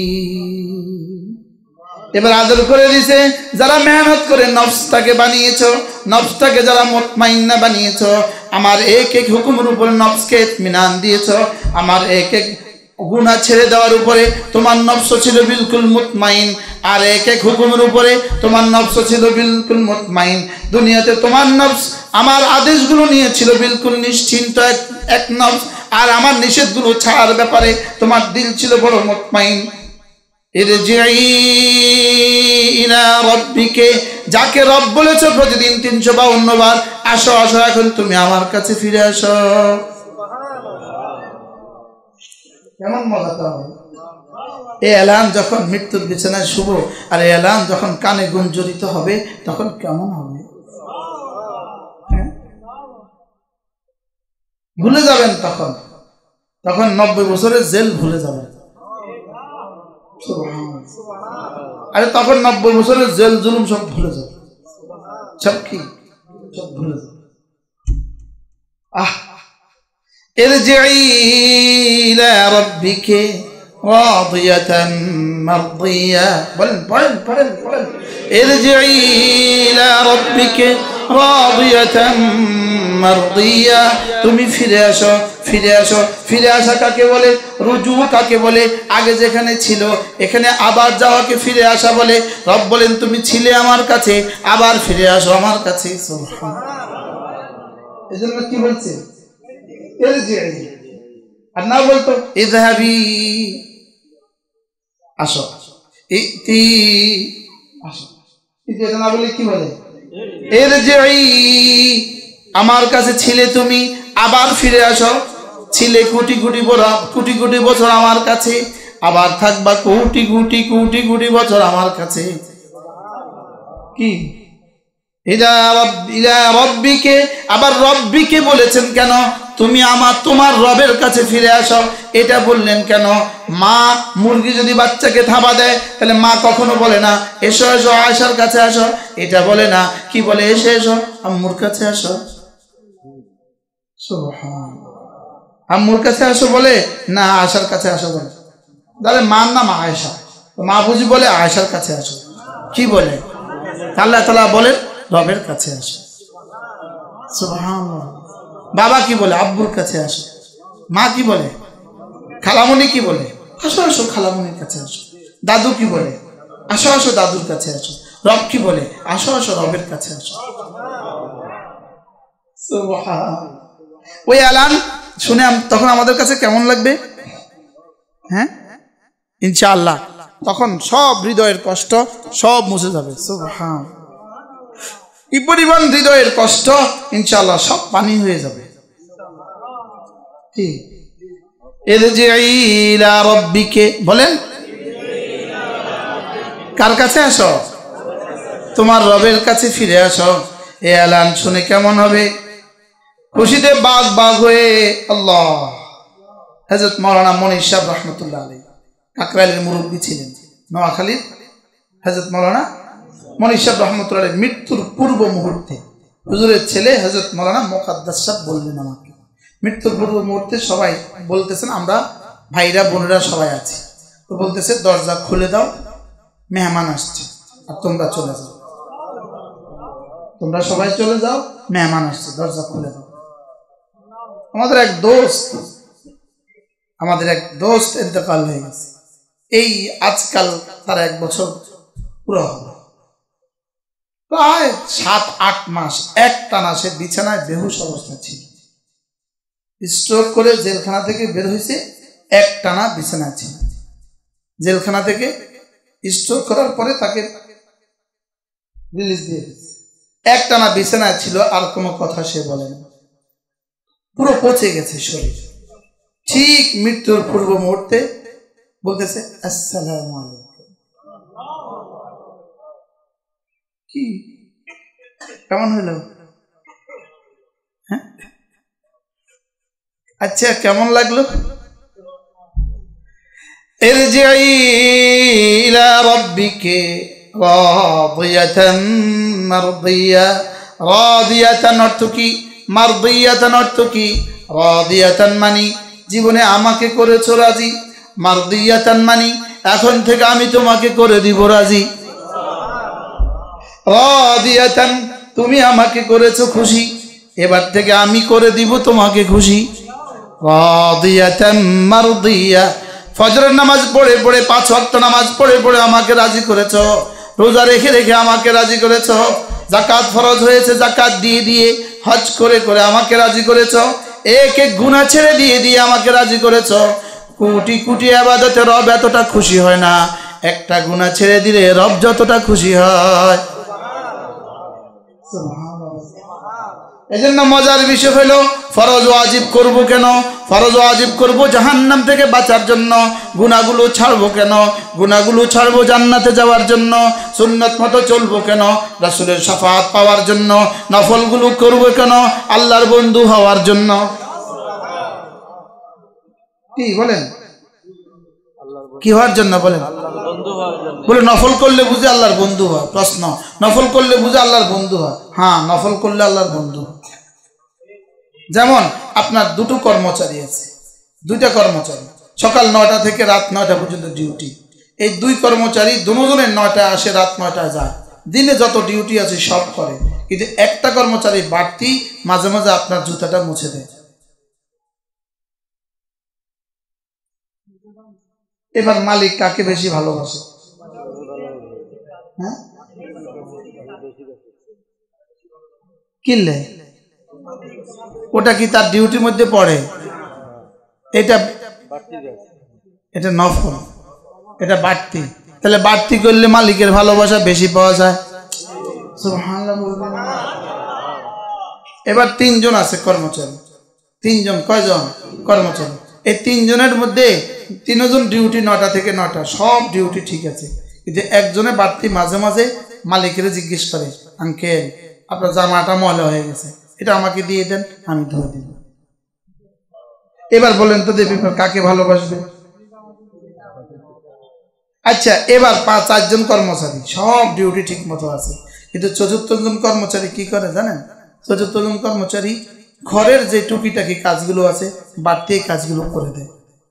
এবার আদর করে দিছে যারা মেহনত করে নফসটাকে বানিয়েছো, নফসটাকে যারা মুতমাইন্না বানিয়েছো, আমার এক এক হুকুমের উপর নফসকে ইতমিনান দিয়েছো, আমার এক এক গুনাহ ছেড়ে দেওয়ার উপরে তোমার নফস ছিল বিলকুল মুতমাইন, আর এক এক হুকুমের উপরে তোমার নফস ছিল বিলকুল মুতমাইন। দুনিয়াতে তোমার নফস আমার আদেশগুলো নিয়ে ছিল বিলকুল নিশ্চিন্ত এক নফস, আর আমার নিষেধগুলো ছাড়ার ব্যাপারে তোমার দিল ছিল বড় মুতমাইন। ইরজিই ইলা রাব্বিকে, যাকে রব বলেছো প্রতিদিন 352 বার, আসো আসো এখন তুমি আমার কাছে ফিরে আসো। কেমন মজা তো হবে এই এলান যখন মৃত্যুর বিছানায় শুভ, আর এই এলান যখন কানে গুঞ্জরিত হবে তখন কেমন হবে? ভুলে যাবেন তখন, তখন 90 বছরের জেল ভুলে যাবেন। আরে তখন 90 বছরের জেল জুলুম সব ভুলে যাবে, সব কি সব ভুলে যাবে। ইরজিই ইলা রাব্বিকি রাদিয়াতাম মারদিয়া। বলেন পড়েন পড়েন পড়েন। ইরজিই ইলা রাব্বিকি রাদিয়াতাম মারদিয়া, তুমি ফিরে আসো ফিরে আসো। ফিরে আসা কাকে বলে? রুজু কাকে বলে? আগে যেখানে ছিল এখানে আবার যাওয়াকে ফিরে আসা বলে। রব বলেন তুমি ছিলে আমার কাছে, আবার ফিরে আসো আমার কাছে। সুবহানাল্লাহ। এজন্য কি বলছে? আর না বলতো ইযহাবি, আসো, ইতি আসো, এটা না বলে কি বলে? ইরজিই, আমার কাছে ছিলে তুমি, আবার ফিরে আসো। ছিলে কোটি কোটি বছর আমার কাছে, আবার থাকবা কোটি কোটি কোটি কোটি বছর আমার কাছে। কি ইলা রাব্বিকে, আবার রব্বিকে বলেছেন কেন? তুমি তোমার রবের কাছে ফিরে আসো, এটা বললেন কেন? মা মুরগি যদি বাচ্চাকে থাবা দেয় তাহলে মা কখনো বলে না এসো এসো আয়েশার কাছে আসো, এটা বলে না। কি বলে? এসো এসো আম্মুর কাছে আসো। সুবহানাল্লাহ। আম্মুর কাছে আসো বলে না, আয়েশার কাছে আসো বলে। তাহলে মার নাম আয়েশা, মা বুঝি বলে আয়েশার কাছে আসো। কি বলে? আল্লাহ তাআলা বলেন রবের কাছে আসো। সুবহানাল্লাহ। বাবা কি বলে? আব্বুর কাছে আসো। মা কি বলে? খালামণি কি বলে? আসো আসো খালামণির কাছে আসো। দাদু কি বলে? আসো আসো দাদুর কাছে আসো। রব কি বলে? আসো আসো রবের কাছে আসো। সুবহানাল্লাহ। ওই এলান শুনে তখন আমাদের কাছে কেমন লাগবে? হ্যাঁ ইনশাআল্লাহ তখন সব হৃদয়ের কষ্ট সব মুছে যাবে। সুবহানাল্লাহ। কি পরিমাণ হৃদয়ের কষ্ট, ইনশাআল্লাহ সব পানি হয়ে যাবে। কি ইরজিই ইলা রাব্বিকে, বলেন কার কাছে আসো? তোমার রবের কাছে ফিরে আসো। এই এলান শুনে কেমন হবে? খুশিতে বাগ বাগ হয়ে আল্লাহ। হযরত মাওলানা মনির সাহেব রহমতুল্লাহ আলাইহি কাকরাইলের মুরব্বী ছিলেন, নোয়াখালীর হযরত মাওলানা মনির সাহেব রহমতুল্লাহ আলাইহি মৃত্যুর পূর্ব মুহূর্তে হুজুরের ছেলে হযরত মাওলানা মুকাদ্দাস সাহেব বললেন আমাকে, মৃত্যুর পূর্ব মুহূর্তে সবাই বলতেছেন আমরা ভাইরা বোনেরা সবাই আছি, তো বলতেছে দরজা খুলে দাও, মেহমান আসছে আর তোমরা চলে যাও, তোমরা সবাই চলে যাও, মেহমান আসছে, দরজা খুলে দাও। আমাদের এক দোস্ত ইন্তেকাল হয়ে গেছে, এই আজকাল তার 1 বছর পুরো হবে, প্রায় 7-8 মাস একটানা সে বিছানায় বেহুশ অবস্থা ছিল। স্ট্রোক করে জেলখানা থেকে বের হয়েছে, একটানা বিছানায় ছিল। জেলখানা থেকে স্ট্রোক করার পরে তাকে রিলিজ দিয়ে দিয়েছে, একটানা বিছানায় ছিল, আর কোনো কথা সে বলে না, পুরো পচে গেছে শরীর। ঠিক মৃত্যুর পূর্ব মুহূর্তে বলতেছে আসসালামু আলাইকুম। কি কেমন হলো? হ্যাঁ আচ্ছা কেমন লাগলো? ইরজিই ইলা রাব্বিকে রাদিয়াতান মারদিয়া। রাদিয়াতান অর্থ কি? মারদিয়াতান অর্থ কি? রাদিয়াতান মানি জীবনে আমাকে করেছো রাজি, মারদিয়াতান মানি এখন থেকে আমি তোমাকে করে দিব রাজি। রাদিয়াতান তুমি আমাকে করেছো খুশি, এবার থেকে আমি করে দিব তোমাকে খুশি। রাদিয়াতান মারদিয়া। ফজরের নামাজ পড়ে পড়ে 5 ওয়াক্ত নামাজ পড়ে পড়ে আমাকে রাজি করেছো, রোজা রেখে রেখে আমাকে রাজি করেছো, যাকাত ফরজ হয়েছে যাকাত দিয়ে দিয়ে, হজ করে করে আমাকে রাজি করেছো, এক এক গুনাহ ছেড়ে দিয়ে দিয়ে আমাকে রাজি করেছো। কোটি কোটি ইবাদতে রব এতটা খুশি হয় না, একটা গুনাহ ছেড়ে দিলে রব যতটা খুশি হয়। এজন্য মজার বিষয় হলো ফরজ ওয়াজিব করব কেন? ফরজ ওয়াজিব করব জাহান্নাম থেকে বাঁচার জন্য। গুনাহগুলো ছাড়বো কেন? গুনাহগুলো ছাড়বো জান্নাতে যাওয়ার জন্য। সুন্নাত মতো চলবো কেন? রাসূলের শাফাআত পাওয়ার জন্য। নফলগুলো করব কেন? আল্লাহর বন্ধু হওয়ার জন্য। কি বলেন? কি হওয়ার জন্য বলেন? বলে নফল করলে বুঝে আল্লাহর বন্ধু হয়। প্রশ্ন, নফল করলে বুঝে আল্লাহর বন্ধু হয়? হ্যাঁ, নফল করলে আল্লাহর বন্ধু। যেমন আপনার 2টো কর্মচারী আছে, 2টা কর্মচারী, সকাল 9টা থেকে রাত 9টা পর্যন্ত ডিউটি। এই 2 কর্মচারী দুজনের 9টায় আসে, রাত 9টায় যায়, দিনে যত ডিউটি আছে সব করে, কিন্তু একটা কর্মচারী বাড়তি মাঝে মাঝে আপনার জুতাটা মুছে দেয়। এবার মালিক কাকে বেশি ভালোবাসে? হ্যাঁ কিনলে ওটা কি তার ডিউটির মধ্যে পড়ে? এটা নফল, এটা বাড়তি। তাহলে বাড়তি করলে মালিকের ভালোবাসা বেশি পাওয়া যায়। এবার 3 জন আছে কর্মচারী, 3 জন, কয়জন কর্মচারী? এই 3 জনের মধ্যে 3 জন ডিউটি 9টা থেকে 9টা, সব ডিউটি ঠিক আছে, কিন্তু একজনে বাড়তি মাঝে মাঝে মালিকের জিজ্ঞেস করে, আঙ্কেল আপনার জামাটা ময়লা হয়ে গেছে, এটা আমাকে দিয়ে দেন, আমি ধুয়ে দিব। এবার বলেন তো দেবী কাকে ভালোবাসবে? আচ্ছা, এবার 4 জন কর্মচারী, সব ডিউটি ঠিক মতো আছে, কিন্তু 4র্থ জন কর্মচারী কি করে জানেন? 4র্থ জন কর্মচারী ঘরের যে টুকিটাকি কাজগুলো আছে বাড়তি কাজগুলো করে দেয়।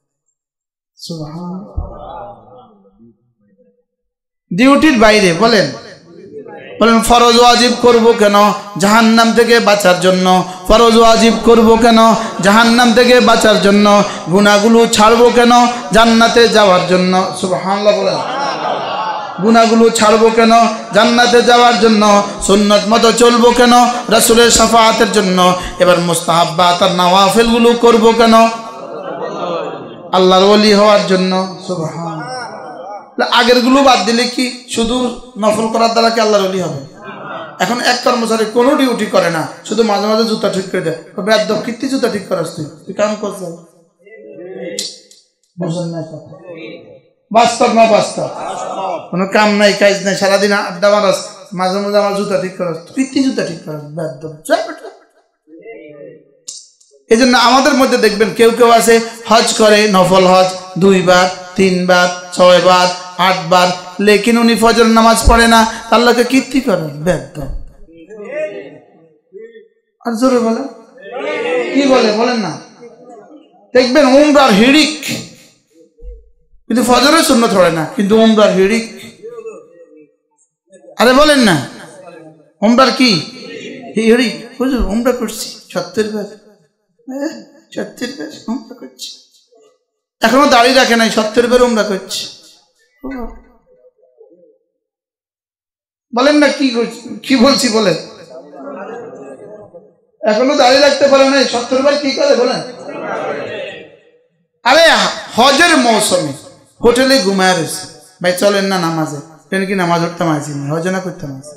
ডিউটির বাইরে। বলেন বলেন ফরজ ওয়াজিব করব কেন? জাহান্নাম থেকে বাঁচার জন্য। ফরজ ওয়াজিব করব কেন? জাহান্নাম থেকে বাঁচার জন্য। গুনাহগুলো ছাড়বো কেন? জান্নাতে যাওয়ার জন্য। সুবহানাল্লাহ বলেন। গুনাহগুলো ছাড়বো কেন? জান্নাতে যাওয়ার জন্য। সুন্নাত মতো চলবো কেন? রাসূলের শাফাআতের জন্য। এবার মুস্তাহাব্বাত আর নওয়াফিলগুলো করব কেন? আল্লাহর ওলি হওয়ার জন্য। সুবহানাল্লাহ। আগের গুলো বাদ দিলে কি শুধু নফল করার দ্বারা কি আল্লাহর ওলি হবে? এখন এক কর্মচারী কোনো ডিউটি করে না, শুধু মাঝে মাঝে জুতা ঠিক করে দেয়। বেয়াদব, কীর্তি জুতা ঠিক করাস তুই কাম করছ। বুঝেন না কথা? বাস্তব না বাস্তব? কোনো কাম নাই, কাজ নাই, সারাদিন আড্ডা মারাস, মাঝে মাঝে আমার জুতা ঠিক করাস, প্রীতি জুতা ঠিক করাস, এই জন্য আমাদের মধ্যে দেখবেন কেউ কেউ আছে হজ করে, নফল হজ 2 বার 3 বার 6 বার 8 বার, লেকিন উনি ফজর নামাজ পড়ে না, আল্লাহকে কীর্তি করেন, ব্যর্থ। আর জোরে বলে কি বলে বলেন না? দেখবেন উমরার হিড়িক, কিন্তু ফজরের সুন্নত পড়ে না, কিন্তু উমরার হিড়িক। আরে বলেন না, উমরার কি হিড়িক? হুজুর উমরা করছি 70 বার, 70 বার উমরা করছি, এখনো দাঁড়িয়ে রাখে নাই, 70 বার উমরা করছি। বলেন না কি বলছি বলেন? এখনো দাঁড়িয়ে রাখতে পারে নাই, 70 বার কি করে বলেন? আরে হজের মৌসুমে হোটেলে ঘুমায় রয়েছে, ভাই চলেন না নামাজে, কেন কি নামাজ পড়তাম আছি, হজ না করতাম আছি,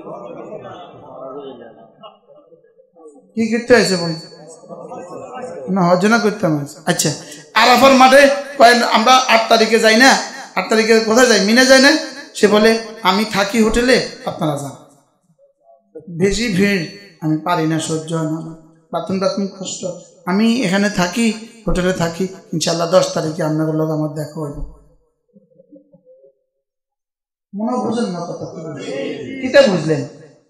কি করতে আছে বলুন না, হজ না করতাম আছি। আচ্ছা, আরাফার মাঠে আমরা 8 তারিখে যাই না, 8 তারিখে কোথায় যাই? মিনা যাই না? সে বলে আমি থাকি হোটেলে, আপনারা যান, বেশি ভিড় আমি পারি না, সহ্য হয় না, বাথরুম কষ্ট, আমি এখানে থাকি, হোটেলে থাকি, ইনশাল্লাহ 10 তারিখে আপনাদের লোক আমার দেখা হইব। মনে বুঝেন না কথা? কিটা বুঝলেন?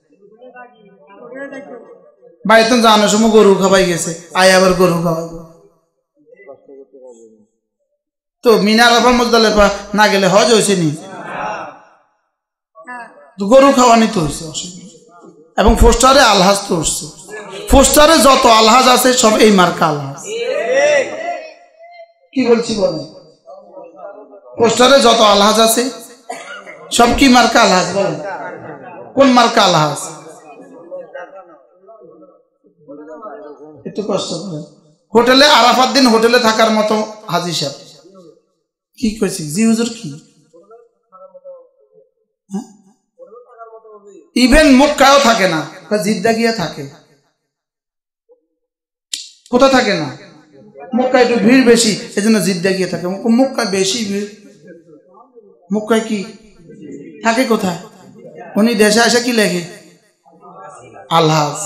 ভাই তো জানার সময় গরু খাওয়াই গেছে, আয় আবার গরু খাওয়াইব, তো মিনা আরাফা মুজদালিফা না গেলে হজ হয়েছে নি? গরু খাওয়ানি তো হয়েছে, এবং পোস্টারে আলহাজ তো উঠছে, পোস্টারে যত আলহাজ আছে সব এই মার্কা আলহাজ। কি বলছি বলেন? পোস্টারে যত আলহাজ আছে সব কি মার্কা আলহাজ? বলেন কোন মার্কা আলহাজ? একটু কষ্ট করেন। হোটেলে আরাফার দিন হোটেলে থাকার মতো হাজি সাহেব কি কইছি? জি হুজুর কি ইভেন মক্কায়ও থাকে না, জিদ্দা গিয়া থাকে। কোথা থাকে না? মক্কায় একটু ভিড় বেশি, এই জন্য জিদ্দা গিয়ে থাকে। মক্কায় বেশি ভিড়, মক্কায় কি থাকে কোথায়? উনি দেশে আসে কি লেখে? আলহাজ।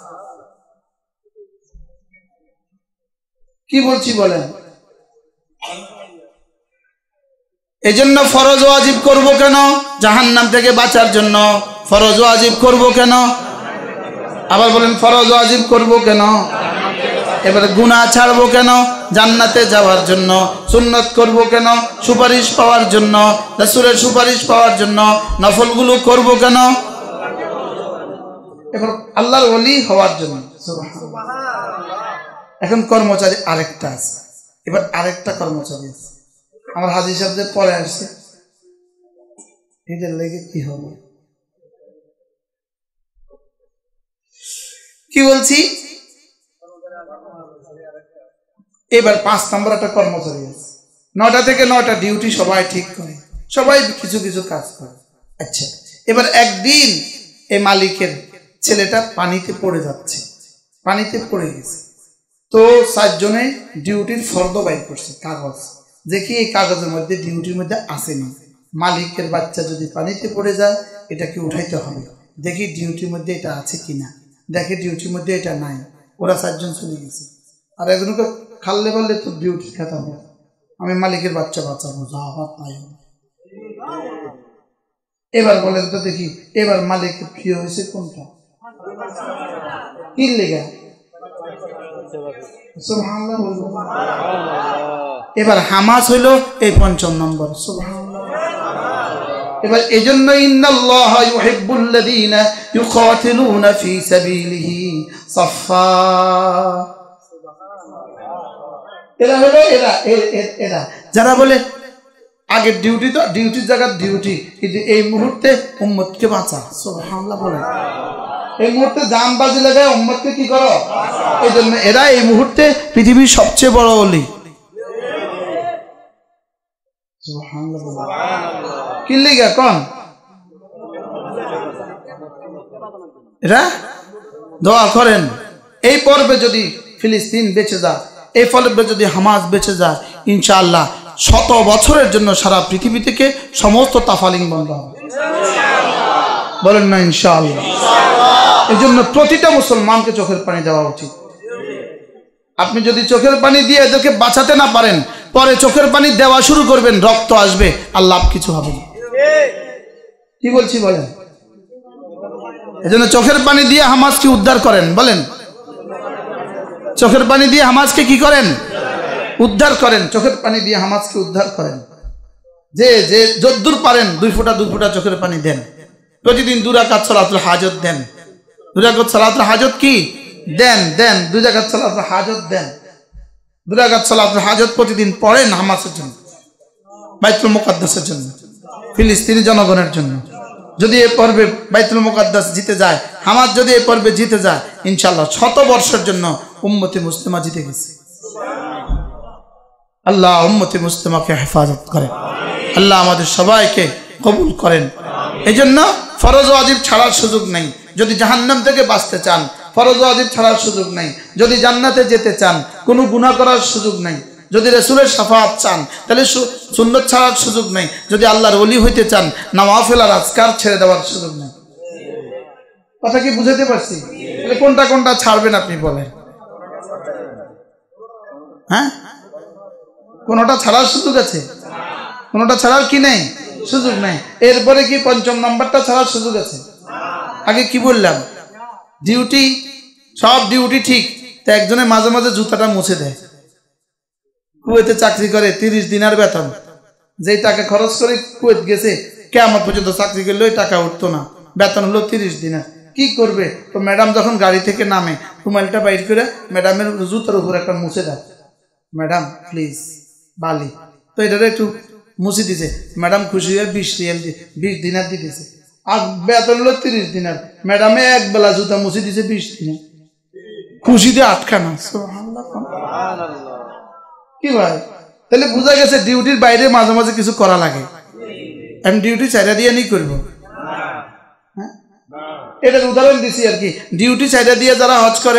কি বলছি বলেন? এই জন্য ফরজ ওয়াজিব করবো কেন? জাহান্নাম থেকে বাঁচার জন্য। ফরজ ওয়াজিব করবো কেন? আবার বলেন ফরজ ওয়াজিব করবো কেন? এবারে গুনাহ ছাড়বো কেন? জান্নাতে যাওয়ার জন্য। সুন্নত করবো কেন? সুপারিশ পাওয়ার জন্য, রাসূলের সুপারিশ পাওয়ার জন্য। নফলগুলো করবো কেন? এবার আল্লাহর ওলি হওয়ার জন্য। এখন কর্মচারী আরেকটা আছে, এবার আরেকটা কর্মচারী আছে। আমার হাজী সাহেব পরে আসছে, এদের লেগে কি হবে? কি বলছি? এবার 5 নম্বর একটা কর্মচারী আছে, 9টা থেকে 9টা ডিউটি সবাই ঠিক করে, সবাই কিছু কিছু কাজ করে। আচ্ছা, এবার একদিন এই মালিকের ছেলেটা পানিতে পড়ে যাচ্ছে, পানিতে পড়ে গেছে। তো 4 জনে ডিউটির ফর্দ বাইর করছে, কাগজ, দেখি এই কাগজের মধ্যে ডিউটির মধ্যে আসেনি। মালিকের বাচ্চা যদি পানিতে পড়ে যায় এটাকে উঠাইতে হবে, দেখি ডিউটির মধ্যে এটা আছে কিনা। দেখে ডিউটির মধ্যে এটা নাই, ওরা 4 জন চলে গেছে। আর একজনকে খাললে বললে তো ডিউটি খেতে হবে, আমি মালিকের বাচ্চা বাঁচাবো, যা হওয়ার তাই হবে। এবার বলেন তো দেখি, এবার মালিকের প্রিয় হয়েছে কোনটা? কি লেগা? এবার হামাস হইল এই 5ম নম্বর। এবার এজন্য ইন্নাল্লাহা ইউহিব্বুল্লাযীনা ইউকাতিলুনা ফি সাবিলিহি সাফফা। এরা হলো এরা যারা বলে আগের ডিউটি তো ডিউটির জায়গার ডিউটি, কিন্তু এই মুহূর্তে উম্মতকে বাঁচা। সুবহানাল্লাহ বলে, এই মুহূর্তে জানবাজি লাগায় উম্মতকে কি করো? এই জন্য এরা এই মুহূর্তে পৃথিবীর সবচেয়ে বড় ওলি। কি লিগা কোন? এরা দোয়া করেন এই পর্বে যদি ফিলিস্তিন বেঁচে যায়, এই পর্বে যদি হামাস বেঁচে যায়, ইনশাআল্লাহ 100 বছরের জন্য সারা পৃথিবী থেকে সমস্ত তাফালিং বন্ধ হবে। বলেন না ইনশাআল্লাহ। এই জন্য প্রতিটা মুসলমানকে চোখের পানি দেওয়া উচিত। আপনি যদি চোখের পানি দিয়ে এদেরকে বাঁচাতে না পারেন, পরে চোখের পানি দেওয়া শুরু করবেন, রক্ত আসবে, আর লাভ কিছু হবে না। কি বলছি বলেন? এজন্য চোখের পানি দিয়ে হামাসকে উদ্ধার করেন। বলেন, চোখের পানি দিয়ে হামাসকে কি করেন? উদ্ধার করেন। চোখের পানি দিয়ে হামাসকে উদ্ধার করেন। যে যে যদ্দূর পারেন 2 ফোঁটা চোখের পানি দেন। প্রতিদিন 2 রাকাত সালাতুল হাজত দেন। 2 রাকাত সালাতুল হাজত কি দেন? 2 রাকাত সালাতুল হাজত দেন। 2 রাকাত সালাতুল হাজত প্রতিদিন পড়েন হামাসের জন্য, বাইতুল মুকাদ্দাসের জন্য, ফিলিস্তিনি জনগণের জন্য। যদি এ পর্বে বাইতুল মুকাদ্দাস জিতে যায়, হামাস যদি এ পর্বে জিতে যায়, ইনশাআল্লাহ 100 বর্ষের জন্য উম্মতে মুসলিমা জিতে গেছে। আল্লাহ উম্মতে মুসলিমাকে হেফাজত করেন, আল্লাহ আমাদের সবাইকে কবুল করেন। এই জন্য ফরজ ওয়াজিব ছাড়ার সুযোগ নেই। যদি জাহান্নাম থেকে বাঁচতে চান, ফরজ ওয়াজিব ছাড়ার সুযোগ নেই। যদি জান্নাতে যেতে চান, কোনো গুনাহ করার সুযোগ নেই। যদি রাসূলের শাফাআত চান, তাহলে সুন্নাত ছাড়ার সুযোগ নেই। যদি আল্লাহর ওলি হইতে চান, নওয়াফিল আর আজকার ছেড়ে দেওয়ার সুযোগ নেই। কথা কি বুঝাতে পারছি? তাহলে কোনটা কোনটা ছাড়বেন আপনি বলেন? হ্যাঁ, কোনটা ছাড়ার সুযোগ আছে? কোনটা ছাড়ার কি নেই? সুযোগ নেই। এরপরে কি 5ম নাম্বারটা ছাড়ার সুযোগ আছে? আগে কি বললাম? ডিউটি, সব ডিউটি ঠিক, তো একজনে মাঝে মাঝে জুতাটা মুছে দেয়। কুয়েতে চাকরি করে, 30 দিনের বেতন, যেই টাকা খরচ করে কুয়েত গেছে, কিয়ামত পর্যন্ত চাকরি করলে ওই টাকা উঠতো না, বেতন হলো 30 দিনের। কি করবে? তো ম্যাডাম যখন গাড়ি থেকে নামে, রুমালটা বাইর করে ম্যাডামের জুতার উপর একটা মুছে দেয়। ম্যাডাম প্লিজ বালি, তো এটা একটু মুছে দিছে। ম্যাডাম খুশি হয়ে 20 রিয়াল 20 দিনার দিতেছে। আর বেতন হলো 30 দিনার। ম্যাডামে এক বেলা জুতা মুছে দিছে 20 দিনার, খুশিতে আটখানা। কি ভাই? তাহলে বোঝা গেছে ডিউটির বাইরে মাঝে মাঝে কিছু করা লাগে। আমি ডিউটি চাইরা দিয়ে নি করবো? হ্যাঁ, এটার উদাহরণ দিছি আর কি। ডিউটি চাইরা দিয়ে যারা হজ করে,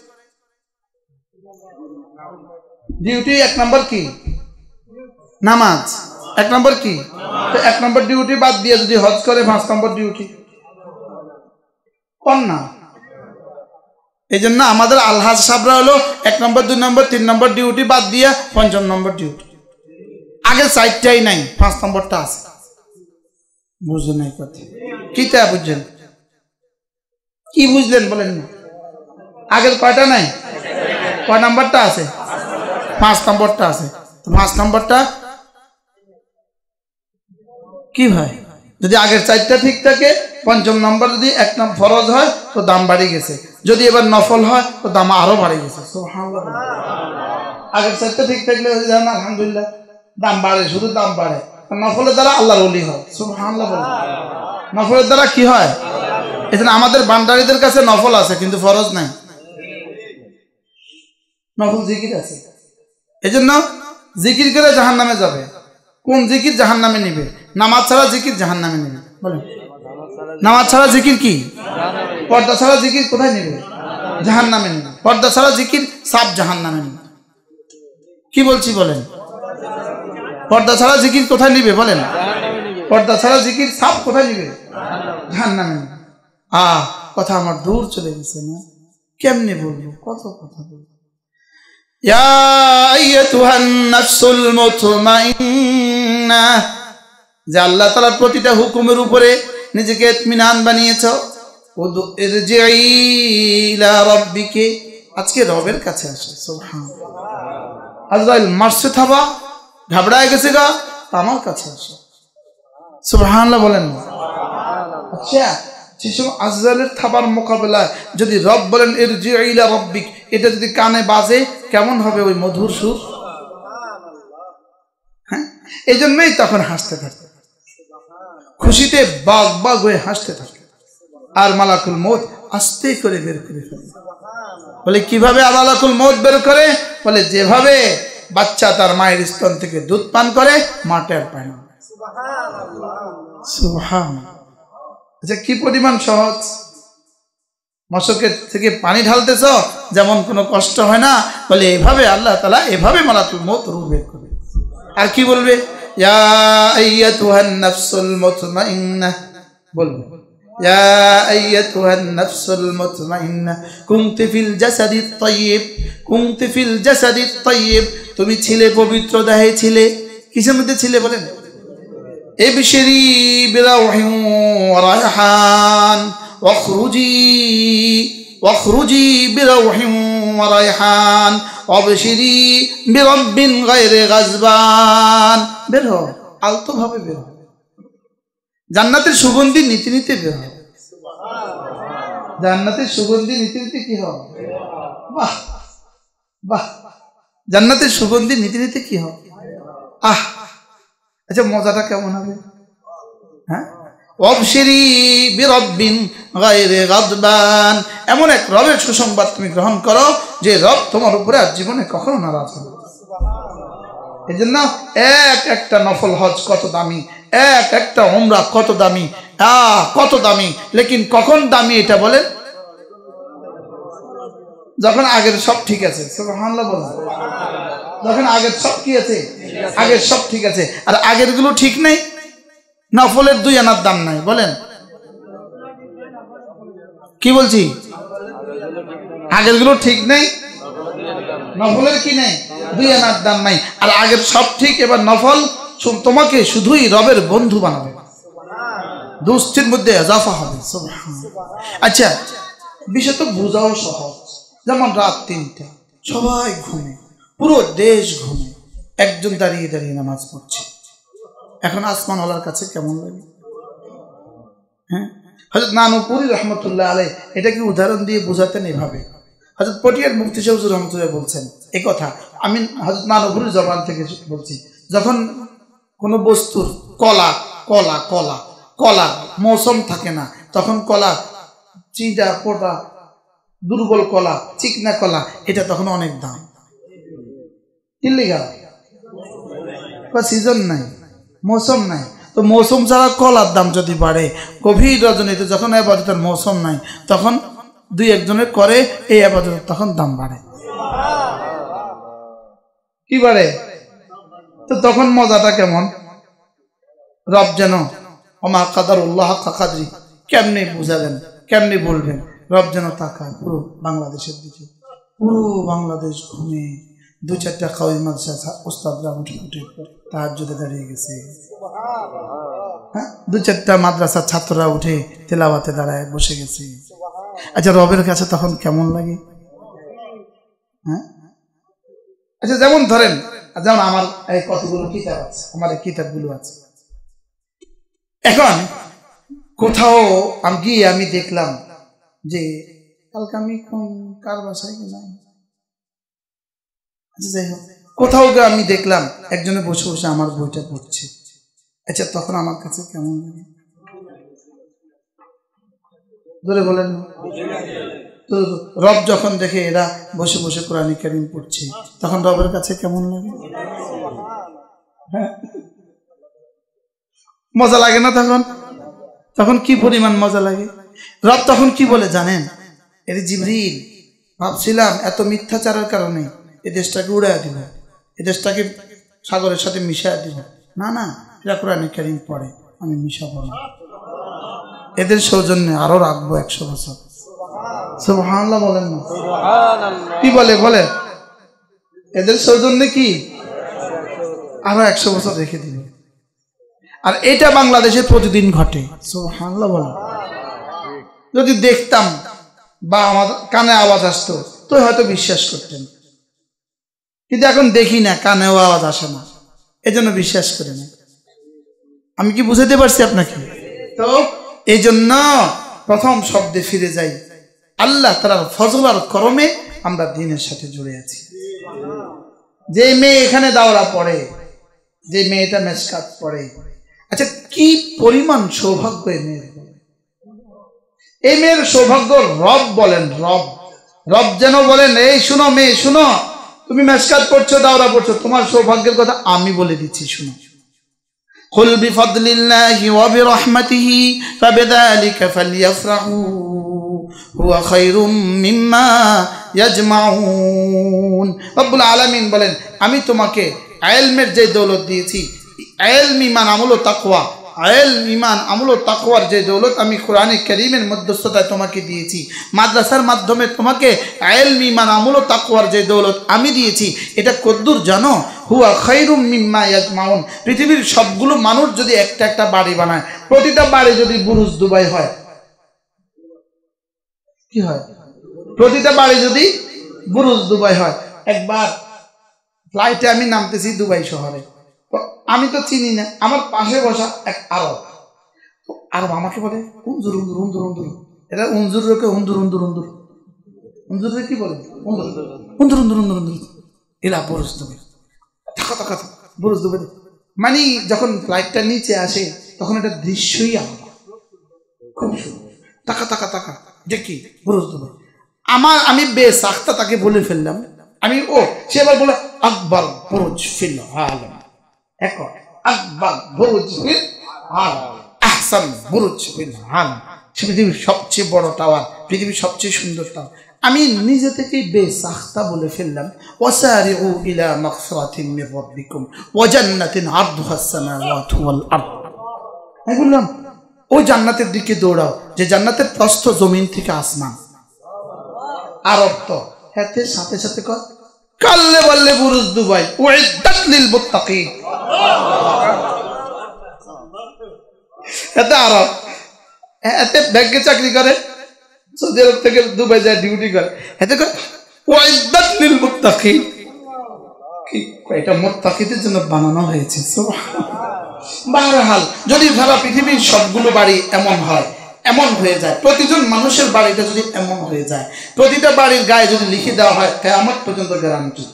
ডিউটি 1 নম্বর কি? নামাজ। 1 নম্বর কি? 1 নম্বর ডিউটি বাদ দিয়ে যদি হজ করে 5 নম্বর ডিউটি কোন না? এই জন্য আমাদের আলহাজ সাহেবরা হলো 1 নম্বর 2 নম্বর 3 নম্বর ডিউটি বাদ দিয়ে 5ম নম্বর ডিউটি। আগে 4টাই নাই, 5 নম্বরটা আছে। বুঝলেন এই কথা? কি তা বুঝলেন? কি বুঝলেন বলেন না? আগের কয়টা নাই? কয় নাম্বারটা আছে? 5 নম্বরটা আছে। তো 5 নম্বরটা কি ভাই? যদি আগের 4টা ঠিক থাকে, 5ম নম্বর যদি 1 নম্বর ফরজ হয়, তো দাম বাড়ি গেছে। যদি এবার নফল হয়, তো দাম আরো বাড়ি গেছে। সুবহানাল্লাহ। আগের 4টা ঠিক থাকলে আলহামদুলিল্লাহ দাম বাড়ে, শুধু দাম বাড়ে। নফলের দ্বারা আল্লাহর ওলি হয়। সুবহানাল্লাহ। নফলের দ্বারা কি হয়? এজন্য আমাদের বান্দারীদের কাছে নফল আছে, কিন্তু ফরজ নাই। নফল জিকির আছে। এজন্য জিকির করে জাহান্নামে যাবে। কোন জিকির জাহান্নামে নিবে? নামাজ ছাড়া জিকির জাহান্নামে নিবে। বলেন, নামাজ ছাড়া জিকির কি? পর্দা ছাড়া জিকির কোথায় নিবে? জাহান্নামে নিবে। পর্দা ছাড়া জিকির সাপ জাহান্নামে নিবে। কি বলছি বলেন? পর্দা ছাড়া জিকির কোথায় নিবে? বলেন, পর্দা ছাড়া জিকির সাপ কোথায় নিবে? জাহান্নামে নিবে। কথা আমার দূর চলে গেছে না? কেমনে বলবো? কত কথা বলবো। ইয়া আইয়াতুহান নাফসুল মুতমাইন্নাহ, যে আল্লাহ তাআলার প্রতিটা হুকুমের উপরে নিজেকে ইতমিনান বানিয়েছো, ইরজিই ইলা রাব্বিকি, আজকে রবের কাছে আসো। সুবহানাল্লাহ। আজরাইল মারছে থাবা, ঘাবড়ায় গেছে গা, আমার কাছে আসো। সুবহানাল্লাহ বলেন। আচ্ছা, যেসব আজরাইলের থাবার মোকাবেলায় যদি রব বলেন ইরজিই ইলা রাব্বিক, এটা যদি কানে বাজে কেমন হবে ওই মধুর সুর? হ্যাঁ, এই জন্যই তখন হাসতে থাকে, খুশিতে বাগ বাগ হয়ে হাসতে থাকে। আর মালাকুল মউত আস্তে করে বের করে ফেলে। বলে কিভাবে মালাকুল মউত বের করে? বলে যেভাবে বাচ্চা তার মায়ের স্তন থেকে দুধ পান করে, মা টের পায় না। সুবহানাল্লাহ। আচ্ছা, কি পরিমাণ সহজ! মশকের থেকে পানি ঢালতেছ, যেমন কোনো কষ্ট হয় না। বলে এভাবে আল্লাহ তাআলা এভাবে মালাকুল মউত রূহ বের করে। আর কি বলবে? ইয়া আইয়াতুহান নাফসুল মুতমাইন্নাহ বলবে, ইয়া আইয়াতুহান নাফসুল মুতমাইন্নাহ কুনতি ফিল জাসাদিত তাইয়্যিব, কুনতি ফিল জাসাদিত তাইয়্যিব, তুমি ছিলে পবিত্র দেহে, ছিলে কিসের মধ্যে ছিলে বলেন? ইবশিরি বিরাউহিন ওয়া রায়হান ওয়াখরুজি বিরাউহিন ওয়া রায়হান ওয়াবশিরি বিরাব্বিন গায়রি গাজবান। বের হও, আলতো ভাবে বের হও, জান্নাতের সুগন্ধি নিতে নিতে বের হও। জান্নাতের সুগন্ধি নিতে নিতে কি হও? বাহ বাহ, জান্নাতের সুগন্ধি নিতে নিতে কি হও? আহ, আচ্ছা মজাটা কেমন হবে? হ্যাঁ, ওয়াবশিরি বিরাব্বিন গায়রি গাজবান, এমন এক রবের সুসংবাদ তুমি গ্রহণ করো যে রব তোমার উপরে আর জীবনে কখনো নারাজ হবে। এই জন্য একটা নফল হজ কত দামি, একটা উমরা কত দামি, কত দামি। লেকিন কখন দামি এটা বলেন? যখন আগের সব ঠিক আছে। সুবহানাল্লাহ বলেন। যখন আগের সব কি আছে? আগের সব ঠিক আছে। আর আগের গুলো ঠিক নেই, নফলের 2 আনার দাম নাই। বলেন কি বলছি? আগের গুলো ঠিক নেই, নফলের কি নেই? 2 আনার দাম নাই। আর আগের সব ঠিক, এবার নফল তোমাকে শুধুই রবের বন্ধু বানাবে, দোস্তির মধ্যে এজাফা হবে। আচ্ছা, বিষয় তো বোঝাও সহজ। যেমন রাত 3টা, সবাই ঘুমে, পুরো দেশ ঘুমে, একজন দাঁড়িয়ে দাঁড়িয়ে নামাজ পড়ছে। এখন আসমান ওয়ালার কাছে কেমন লাগে? হ্যাঁ, হযরত নানুপুরি রহমতুল্লাহ আলাইহি এটাকে উদাহরণ দিয়ে বোঝাতেন এভাবে। হযরত পটিয়ার মুফতি সাহেব হুজুর রহমতুল্লাহ বলছেন এই কথা, আমি হযরত নানুপুরির জবান থেকে বলছি। যখন কোনো বস্তুর কলা কলা কলা কলা মৌসুম থাকে না, তখন কলা চিটা পোটা দুর্বল কলা, চিকনা কলা, এটা তখন অনেক দাম। ইল্লিগাল সিজন নাই, মৌসুম নাই। তো মৌসুম ছাড়া কলার দাম যদি বাড়ে, গভীর রজনীতে যখন আবাদতের মৌসুম নাই, তখন 2-1 জনের করে এই আবাদত, তখন দাম বাড়ে। কি বাড়ে? তো তখন মজাটা কেমন? রব যেন ওমা কাদারুল্লাহ হাক্কা কাদরি, কেমনে বুঝাবেন, কেমনে বলবেন? রব যেন তাকায় পুরো বাংলাদেশের দিকে, পুরো বাংলাদেশ ঘুমে, 2-4টা কাওমি মাদ্রাসা উস্তাদরা উঠে উঠে তাহাজ্জুদে দাঁড়িয়ে গেছে। হ্যাঁ, 2-4টা মাদ্রাসার ছাত্ররা উঠে তেলাওয়াতে দাঁড়ায় বসে গেছে। আচ্ছা, রবের কাছে তখন কেমন লাগে? হ্যাঁ, আচ্ছা যেমন ধরেন, যেমন আমার এই কতগুলো কিতাব আছে, আমার এই কিতাবগুলো আছে। এখন কোথাও আমি গিয়ে আমি দেখলাম যে কালকে আমি কার বাসায় গেলাম, আচ্ছা যাই হোক, কোথাও গিয়ে আমি দেখলাম একজনে বসে বসে আমার বইটা পড়ছে। আচ্ছা, তখন আমার কাছে কেমন লাগে? ধরে বলেন। তো রব যখন দেখে এরা বসে বসে কোরআন কারীম পড়ছে, তখন রবের কাছে কেমন লাগে? মজা লাগে না? তখন কি পরিমাণ মজা লাগে। রব তখন কি বলে জানেন? এর জিবরিল, ভাবছিলাম এত মিথ্যাচারের কারণে এই দেশটাকে উড়াইয়া দিব, এই দেশটাকে সাগরের সাথে মিশাইয়া দিব। না না, এরা কোরআন কারীম পড়ে, আমি মিশাবো না। এদের সৌজন্যে আরো রাখবো 100 বছর। সুবহানাল্লাহ বলেন না? কি বলে বলেন? এদের সৌজন্যে কি আরো 100 বছর রেখে দিবে। আর এটা বাংলাদেশে প্রতিদিন ঘটে। সুবহানাল্লাহ বলেন। যদি দেখতাম বা আমার কানে আওয়াজ আসতো তো হয়তো বিশ্বাস করতেন, কিন্তু এখন দেখি না, কানেও আওয়াজ আসে না, এজন্য বিশ্বাস করি না। আমি কি বুঝাতে পারছি আপনাকে? তো এই জন্য প্রথম শব্দে ফিরে যাই, আল্লাহ তাআলার ফজল আর করমে আমরা দ্বীনের সাথে জুড়ে আছি। যে মেয়ে এখানে দাওরা পড়ে, যে মেয়েটা মেশকাত পড়ে, আচ্ছা কি পরিমাণ সৌভাগ্য এই মেয়ের। এই মেয়ের সৌভাগ্য রব বলেন। রব যেন বলেন, এই শুনো মেয়ে, শুনো, তুমি মেশকাত পড়ছো, দাওরা পড়ছো, তোমার সৌভাগ্যের কথা আমি বলে দিচ্ছি, শুনো। কুল বিফাদলিল্লাহি ওয়া বিরহমাতিহি ফাবিযালিকা ফালইফরাহু হুয়া খায়রুম মিম্মা ইয়াজমাউন। রব্বুল আলামিন বলেন আমি তোমাকে ইলমের যে দৌলত দিয়েছি, ইলম ঈমান আমল ও তাকওয়া, ইলম ঈমান আমল ও তাকওয়ার যে দৌলত আমি কোরআনে কারীমের মধ্যস্থতায় তোমাকে দিয়েছি, মাদ্রাসার মাধ্যমে তোমাকে ইলম ঈমান আমল ও তাকওয়ার যে দৌলত আমি দিয়েছি, এটা কদ্দুর জানো? হুয়া খায়রুম মিম্মা ইয়াজমাউন। পৃথিবীর সবগুলো মানুষ যদি একটা একটা বাড়ি বানায়, প্রতিটা বাড়ি যদি বুরুজ দুবাই হয়, কি হয়? প্রতিটা বাড়ি যদি বুরুজ দুবাই হয়। একবার ফ্লাইটে আমি নামতেছি দুবাই শহরে, তো আমি তো চিনি না, আমার পাশে বসা এক আরব, আরব আমাকে বলে উনজুর উনজুর উনজুর উনজুর, এটা উনজুর রেখে উনজুর উনজুর উনজুর উনজুর রে কি বলে উনজুর উনজুর উনজুর উনজুর উনজুর এলা বুরুজ দুবাই, থাকা থাকা বুরুজ দুবাই। মানে যখন ফ্লাইটটা নিচে আসে তখন এটা দৃশ্যই আলাদা, খুব সুন্দর। তাকা তাকা তাকা দেখি বুরুজ দুবাই। আমি বেসাখতা তাকে বলে ফেললাম, আমি সে এবার বলে আকবর বুরুজ ফিল আলম, আকবর বুরুজ ফিল আলম, আহসান বুরুজ ফিল আলম, পৃথিবীর সবচেয়ে বড় টাওয়ার, পৃথিবীর সবচেয়ে সুন্দর টাওয়ার। আমি নিজে থেকেই বেসাখতা বলে ফেললাম ওয়াসারিউ ইলা মাগফিরাতিন মির রাব্বিকুম ওয়া জান্নাতিন আরদুহাস সামাওয়াতু ওয়াল আরদ। আমি বললাম ওই জান্নাতের দিকে দৌড়াও যে জান্নাতের প্রস্থ জমিন থেকে আসমান। আরব তো হাতে সাথে সাথে কর কাল্লে বললে বুরুজ দুবাই উইদ্দাত লিল মুত্তাকিন। এটা আরব, এতে ব্যাংকে চাকরি করে, সৌদি আরব থেকে দুবাই যায় ডিউটি করে, এতে করে উইদ্দাত লিল মুত্তাকিন। কি এটা মুত্তাকিদের জন্য বানানো হয়েছে। বাহরহাল যদি সারা পৃথিবীর সবগুলো বাড়ি এমন হয়, এমন হয়ে যায়, প্রতিজন মানুষের বাড়িটা যদি এমন হয়ে যায়, প্রতিটা বাড়ির গায়ে যদি লিখে দেওয়া হয় কিয়ামত পর্যন্ত গ্যারান্টি,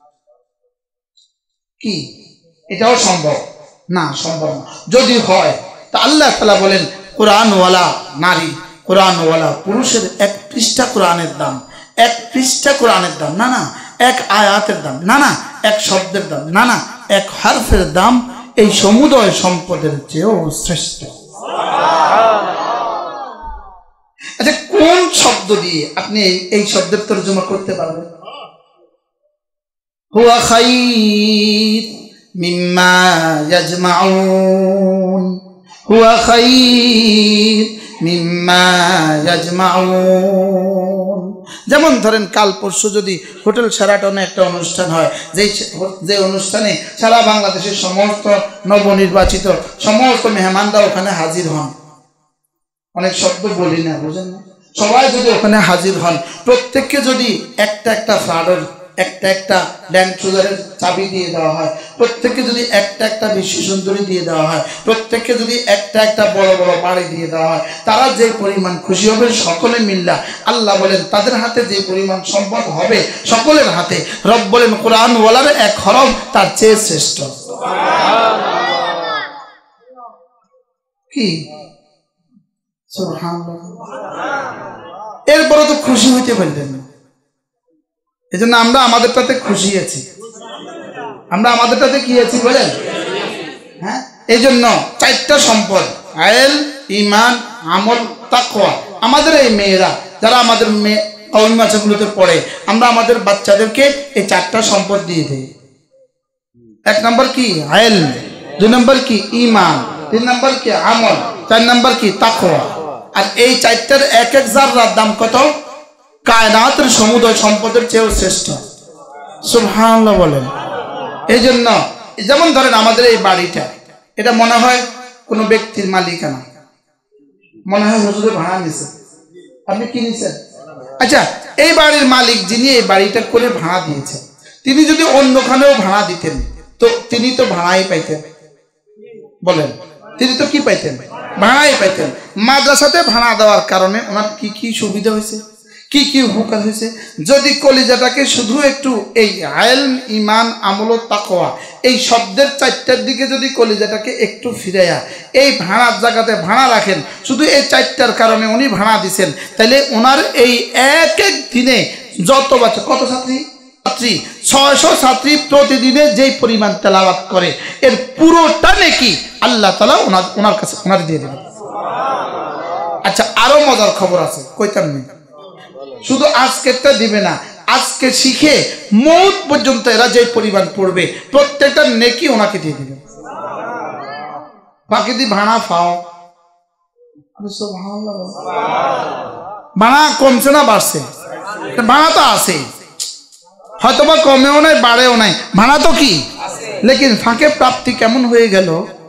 কি এটাও সম্ভব না? সম্ভব না। যদি হয় তা আল্লাহ তাআলা বলেন কোরআনওয়ালা নারী, কোরআনওয়ালা পুরুষের এক পৃষ্ঠা কোরআনের দাম, এক পৃষ্ঠা কোরআনের দাম না, না এক আয়াতের দাম না, না এক শব্দের দাম না, না এক হারফের দাম এই সমুদয় সম্পদের চেয়েও শ্রেষ্ঠ। আচ্ছা কোন শব্দ দিয়ে আপনি এই শব্দের তরজমা করতে পারবেন? হুয়া খায়র মিম্মা ইয়াজমাউন, হুয়া খায়র মিম্মা ইয়াজমাউন। যেমন ধরেন কাল পরশু যদি হোটেল শেরাটনে একটা অনুষ্ঠান হয়, যে অনুষ্ঠানে সারা বাংলাদেশের সমস্ত নবনির্বাচিত সমস্ত মেহমানরা ওখানে হাজির হন, অনেক শব্দ বলি না বুঝেন না, সবাই যদি ওখানে হাজির হন, প্রত্যেককে যদি একটা একটা ফ্লাডের একটা একটা ল্যান্ড ক্রুজারের চাবি দিয়ে দেওয়া হয়, প্রত্যেককে যদি একটা একটা বিশ্ব সুন্দরী দিয়ে দেওয়া হয়, প্রত্যেককে যদি একটা একটা বড় বড় বাড়ি দিয়ে দেওয়া হয়, তারা যে পরিমাণ খুশি হবে সকলে মিল্লা, আল্লাহ বলেন তাদের হাতে যে পরিমাণ সম্পদ হবে সকলের হাতে, রব বলেন কোরআন ওয়ালার এক হরফ তার চেয়ে শ্রেষ্ঠ। কি এরপরে তো খুশি হইতে পারলেন না, এই জন্য আমরা আমাদেরটাতে খুশি আছি, আমরা আমাদেরটাতে কি আছি বলেন? হ্যাঁ, এই জন্য চারটা সম্পদ ইলম, ঈমান, আমল, তাকওয়া। আমাদের এই মেয়েরা যারা আমাদের কওমি মাদ্রাসাগুলোতে পড়ে, আমরা আমাদের বাচ্চাদেরকে এই চারটা সম্পদ দিয়ে দিই। এক নম্বর কি ইলম, দুই নম্বর কি ঈমান, তিন নম্বর কি আমল, চার নম্বর কি তাকওয়া। আর এই চারটার এক এক জাররার দাম কত? কায়নাতের সমুদয় সম্পদের চেয়েও শ্রেষ্ঠ। সুবহানাল্লাহ বলেন। এই জন্য যেমন ধরেন আমাদের এই বাড়িটা, এটা মনে হয় কোনো ব্যক্তির মালিকানা, মনে হয় হুজুরে ভাড়া নিছে, আপনি কি নিছেন? আচ্ছা এই বাড়ির মালিক যিনি এই বাড়িটা করে ভাড়া দিয়েছেন, তিনি যদি অন্যখানেও ভাড়া দিতেন তো তিনি তো ভাড়াই পাইতেন, বলেন তিনি তো কি পাইতেন? ভাড়াই পাইতেন। মাদ্রাসাতে ভাড়া দেওয়ার কারণে ওনার কি কি সুবিধা হয়েছে, কি কি উপকার হয়েছে? যদি কলিজাটাকে শুধু একটু এই ইলম, ঈমান, আমল ও তাকওয়া এই শব্দের চারটার দিকে যদি কলিজাটাকে একটু ফিরাইয়া এই ভাড়ার জায়গাতে ভাড়া রাখেন, শুধু এই চারটার কারণে উনি ভাড়া দিছেন, তাহলে ওনার এই এক এক দিনে যত বাচ্চা, কত ছাত্রী 600 ছাত্রী প্রতিদিনে যেই পরিমাণ তেলাওয়াত করে এর পুরোটা নেকি আল্লাহ তাআলা ওনার কাছে ওনার দিয়ে দেবেন। আচ্ছা আরো মজার খবর আছে, কইতাম না, শুধু আজকেরটা দিবে না, আজকে শিখে মৌত পর্যন্ত এরা যে পরিমাণ পড়বে প্রত্যেকটা নেকি ওনাকে দিয়ে দিবেন। বাকি দি ভাড়া ফাও, ভাড়া কমছে না বাড়ছে? ভাড়া তো আছে, হয়তো বা কমেও নাই বাড়েও নাই, ভাড়া তো কি, লেকিন ফাঁকে প্রাপ্তি কেমন হয়ে গেল।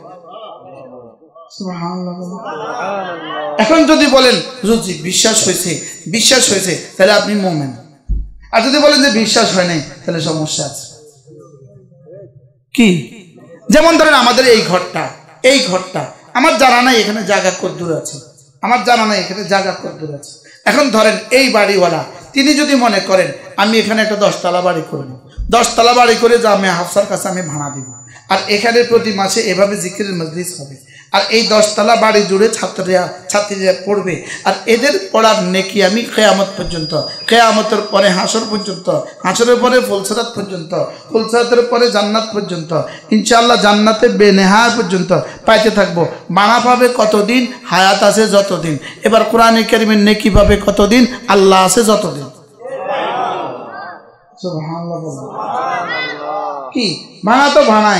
এখন যদি বলেন হুজুরজি বিশ্বাস হয়েছে, বিশ্বাস হয়েছে, তাহলে আপনি মুমিন। আর যদি বলেন যে বিশ্বাস হয় নাই, তাহলে সমস্যা আছে। কি? যেমন ধরেন আমাদের এই ঘরটা আমার জানা নাই এখানে জায়গা কতদূর আছে, আমার জানা নাই এখানে জায়গা কতদূর আছে। এখন ধরেন এই বাড়িওয়ালা তিনি যদি মনে করেন আমি এখানে একটা 10 তলা বাড়ি করব, 10 তলা বাড়ি করে জামে হাফসার কাছে আমি ভাড়া দিব, আর এখানে প্রতি মাসে এভাবে জিকিরের মজলিস হবে, আর এই 10 তলা বাড়ি জুড়ে ছাত্রীরা পড়বে, আর এদের পড়ার নেকি আমি কিয়ামত পর্যন্ত, কিয়ামতের পরে হাসর পর্যন্ত, হাসরের পরে ফুলসরাত পর্যন্ত, ফুলসরাতের পরে জান্নাত পর্যন্ত, ইনশাআল্লাহ জান্নাতে বেনেহায়া পর্যন্ত পাইতে থাকবো। বানা পাবে কতদিন? হায়াত আছে যতদিন। এবার কোরআনে কারিমের নেকি পাবে কতদিন? আল্লাহ আছে যতদিন। সুবহানাল্লাহ। কি ভাড়া তো ভাড়াই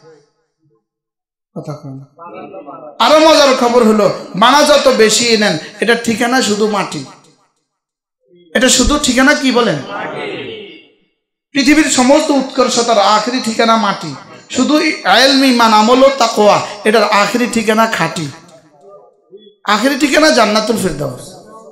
কথা কন। আরো মজার খবর হলো মানা যত বেশি নেন, এটা ঠিকানা শুধু মাটি, এটা শুধু ঠিকানা কি বলেন? পৃথিবীর সমস্ত উৎকর্ষতার আখেরি ঠিকানা মাটি, শুধু ইলম ঈমান আমল ও তাকওয়া এটার আখেরি ঠিকানা খাঁটি, আখেরি ঠিকানা জান্নাতুল ফিরদাউস।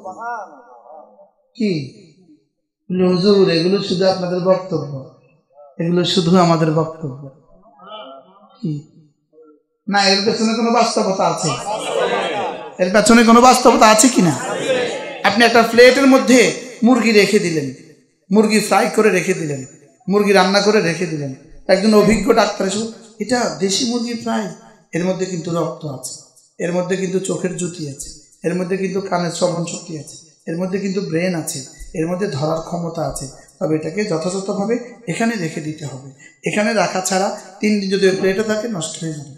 কি হুজুর এগুলো শুধু আপনাদের বক্তব্য, এগুলো শুধু আমাদের বক্তব্য? কি না, এর পেছনে কোনো বাস্তবতা আছে? এর পেছনে কোনো বাস্তবতা আছে কিনা? আপনি একটা প্লেটের মধ্যে মুরগি রেখে দিলেন, মুরগি ফ্রাই করে রেখে দিলেন, মুরগি রান্না করে রেখে দিলেন, একজন অভিজ্ঞ ডাক্তার এসে এটা দেশি মুরগি ফ্রাই, এর মধ্যে কিন্তু রক্ত আছে, এর মধ্যে কিন্তু চোখের জ্যোতি আছে, এর মধ্যে কিন্তু কানের শ্রবণ শক্তি আছে, এর মধ্যে কিন্তু ব্রেন আছে, এর মধ্যে ধরার ক্ষমতা আছে, তবে এটাকে যথাযথভাবে এখানে রেখে দিতে হবে। এখানে রাখা ছাড়া 3 দিন যদি প্লেটে থাকে নষ্ট হয়ে যাবে।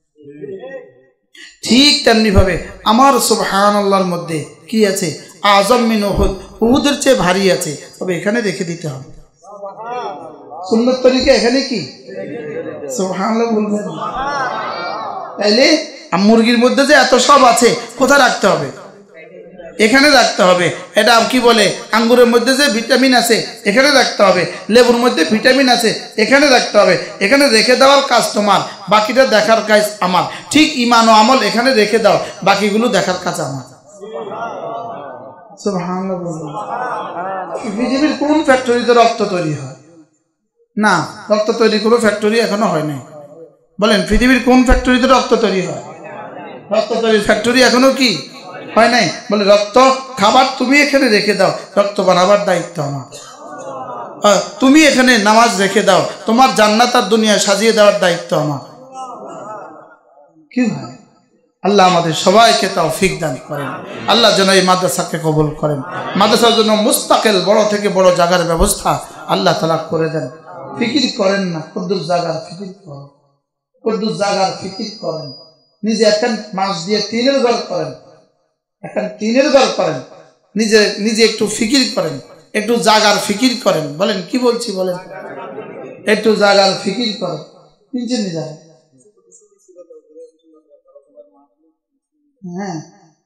ঠিক তেমনি ভাবে আমার সুবহানাল্লাহর মধ্যে কি আছে? আযম মিন উহুদ, উহুদের চেয়ে ভারী আছে, তবে এখানে রেখে দিতে হবে। সুন্নাত তরিকা এখানে কি সুবহানাল্লাহ বলবেন? তাইলে মুরগির মধ্যে যে এত সব আছে কোথায় রাখতে হবে? এখানে রাখতে হবে। এটা কি বলে আঙ্গুরের মধ্যে যে ভিটামিন আছে এখানে রাখতে হবে, লেবুর মধ্যে ভিটামিন আছে এখানে রাখতে হবে। এখানে রেখে দেওয়ার কাজ তোমার, বাকিটা দেখার কাজ আমার। ঠিক ঈমান ও আমল এখানে রেখে দাও, বাকিগুলো দেখার কাজ আমার। সুবহানাল্লাহ। পৃথিবীর কোন ফ্যাক্টরিতে রক্ত তৈরি হয়? না, রক্ত তৈরি কোনো ফ্যাক্টরি এখনো হয় নাই। বলেন পৃথিবীর কোন ফ্যাক্টরিতে রক্ত তৈরি হয়? রক্ত তৈরির ফ্যাক্টরি এখনো কি হয় নাই? বলে রক্ত খাবার তুমি এখানে রেখে দাও, রক্ত বানাবার দায়িত্ব আমার। তুমি এখানে নামাজ রেখে দাও, তোমার জান্নাত আর দুনিয়া সাজিয়ে দেওয়ার দায়িত্ব আমার। কি ভাই, আল্লাহ আমাদের সবাইকে তৌফিক দান করেন। আল্লাহ যেন এই মাদ্রাসাকে কবুল করেন, মাদ্রাসার জন্য মুস্তাকিল বড় থেকে বড় জায়গার ব্যবস্থা আল্লাহ তাআলা করে দেন। ফিকির করেন না, কুদ্দুস জায়গার ফিকির করেন, কুদ্দুস জায়গার ফিকির করেন। নিজে এখন মাছ দিয়ে টিনের ঘর করেন, এখন টিনের ঘর করেন, নিজে একটু ফিকির করেন, একটু জাগার ফিকির করেন। বলেন কি বলছি বলেন? একটু জাগার ফিকির করেন। কিনছেন নি জায়গা? হ্যাঁ,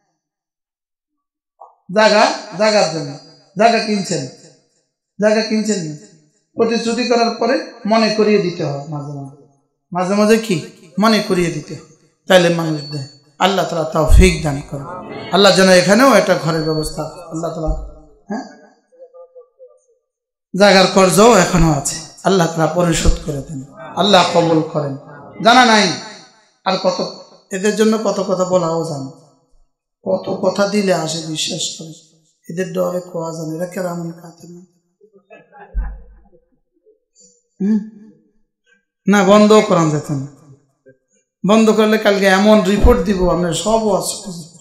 জাগার জন্য জায়গা কিনছেন, জায়গা কিনছেন না, প্রতিশ্রুতি করার পরে মনে করিয়ে দিতে হয়, মাঝে মাঝে কি মনে করিয়ে দিতে হয়, তাইলে মানুষ দেয়। আল্লাহ তাআলা তৌফিক দান করে। আল্লাহ যেন এখানেও একটা ঘরের ব্যবস্থা আল্লাহ তাআলা, হ্যাঁ, জায়গার কর্জও এখনো আছে, আল্লাহ তাআলা পরিশোধ করে দেন, আল্লাহ কবুল করেন। জানা নাই আর কত, এদের জন্য কত কথা বলাও জানে, কত কথা দিলে আসে বিশ্বাস করে, এদের ডরে কোয়া জানে, এরা কেরামন কাতে না, বন্ধ করান যেত না। বন্ধ করলে কালকে এমন রিপোর্ট দিব আমরা সব আছে।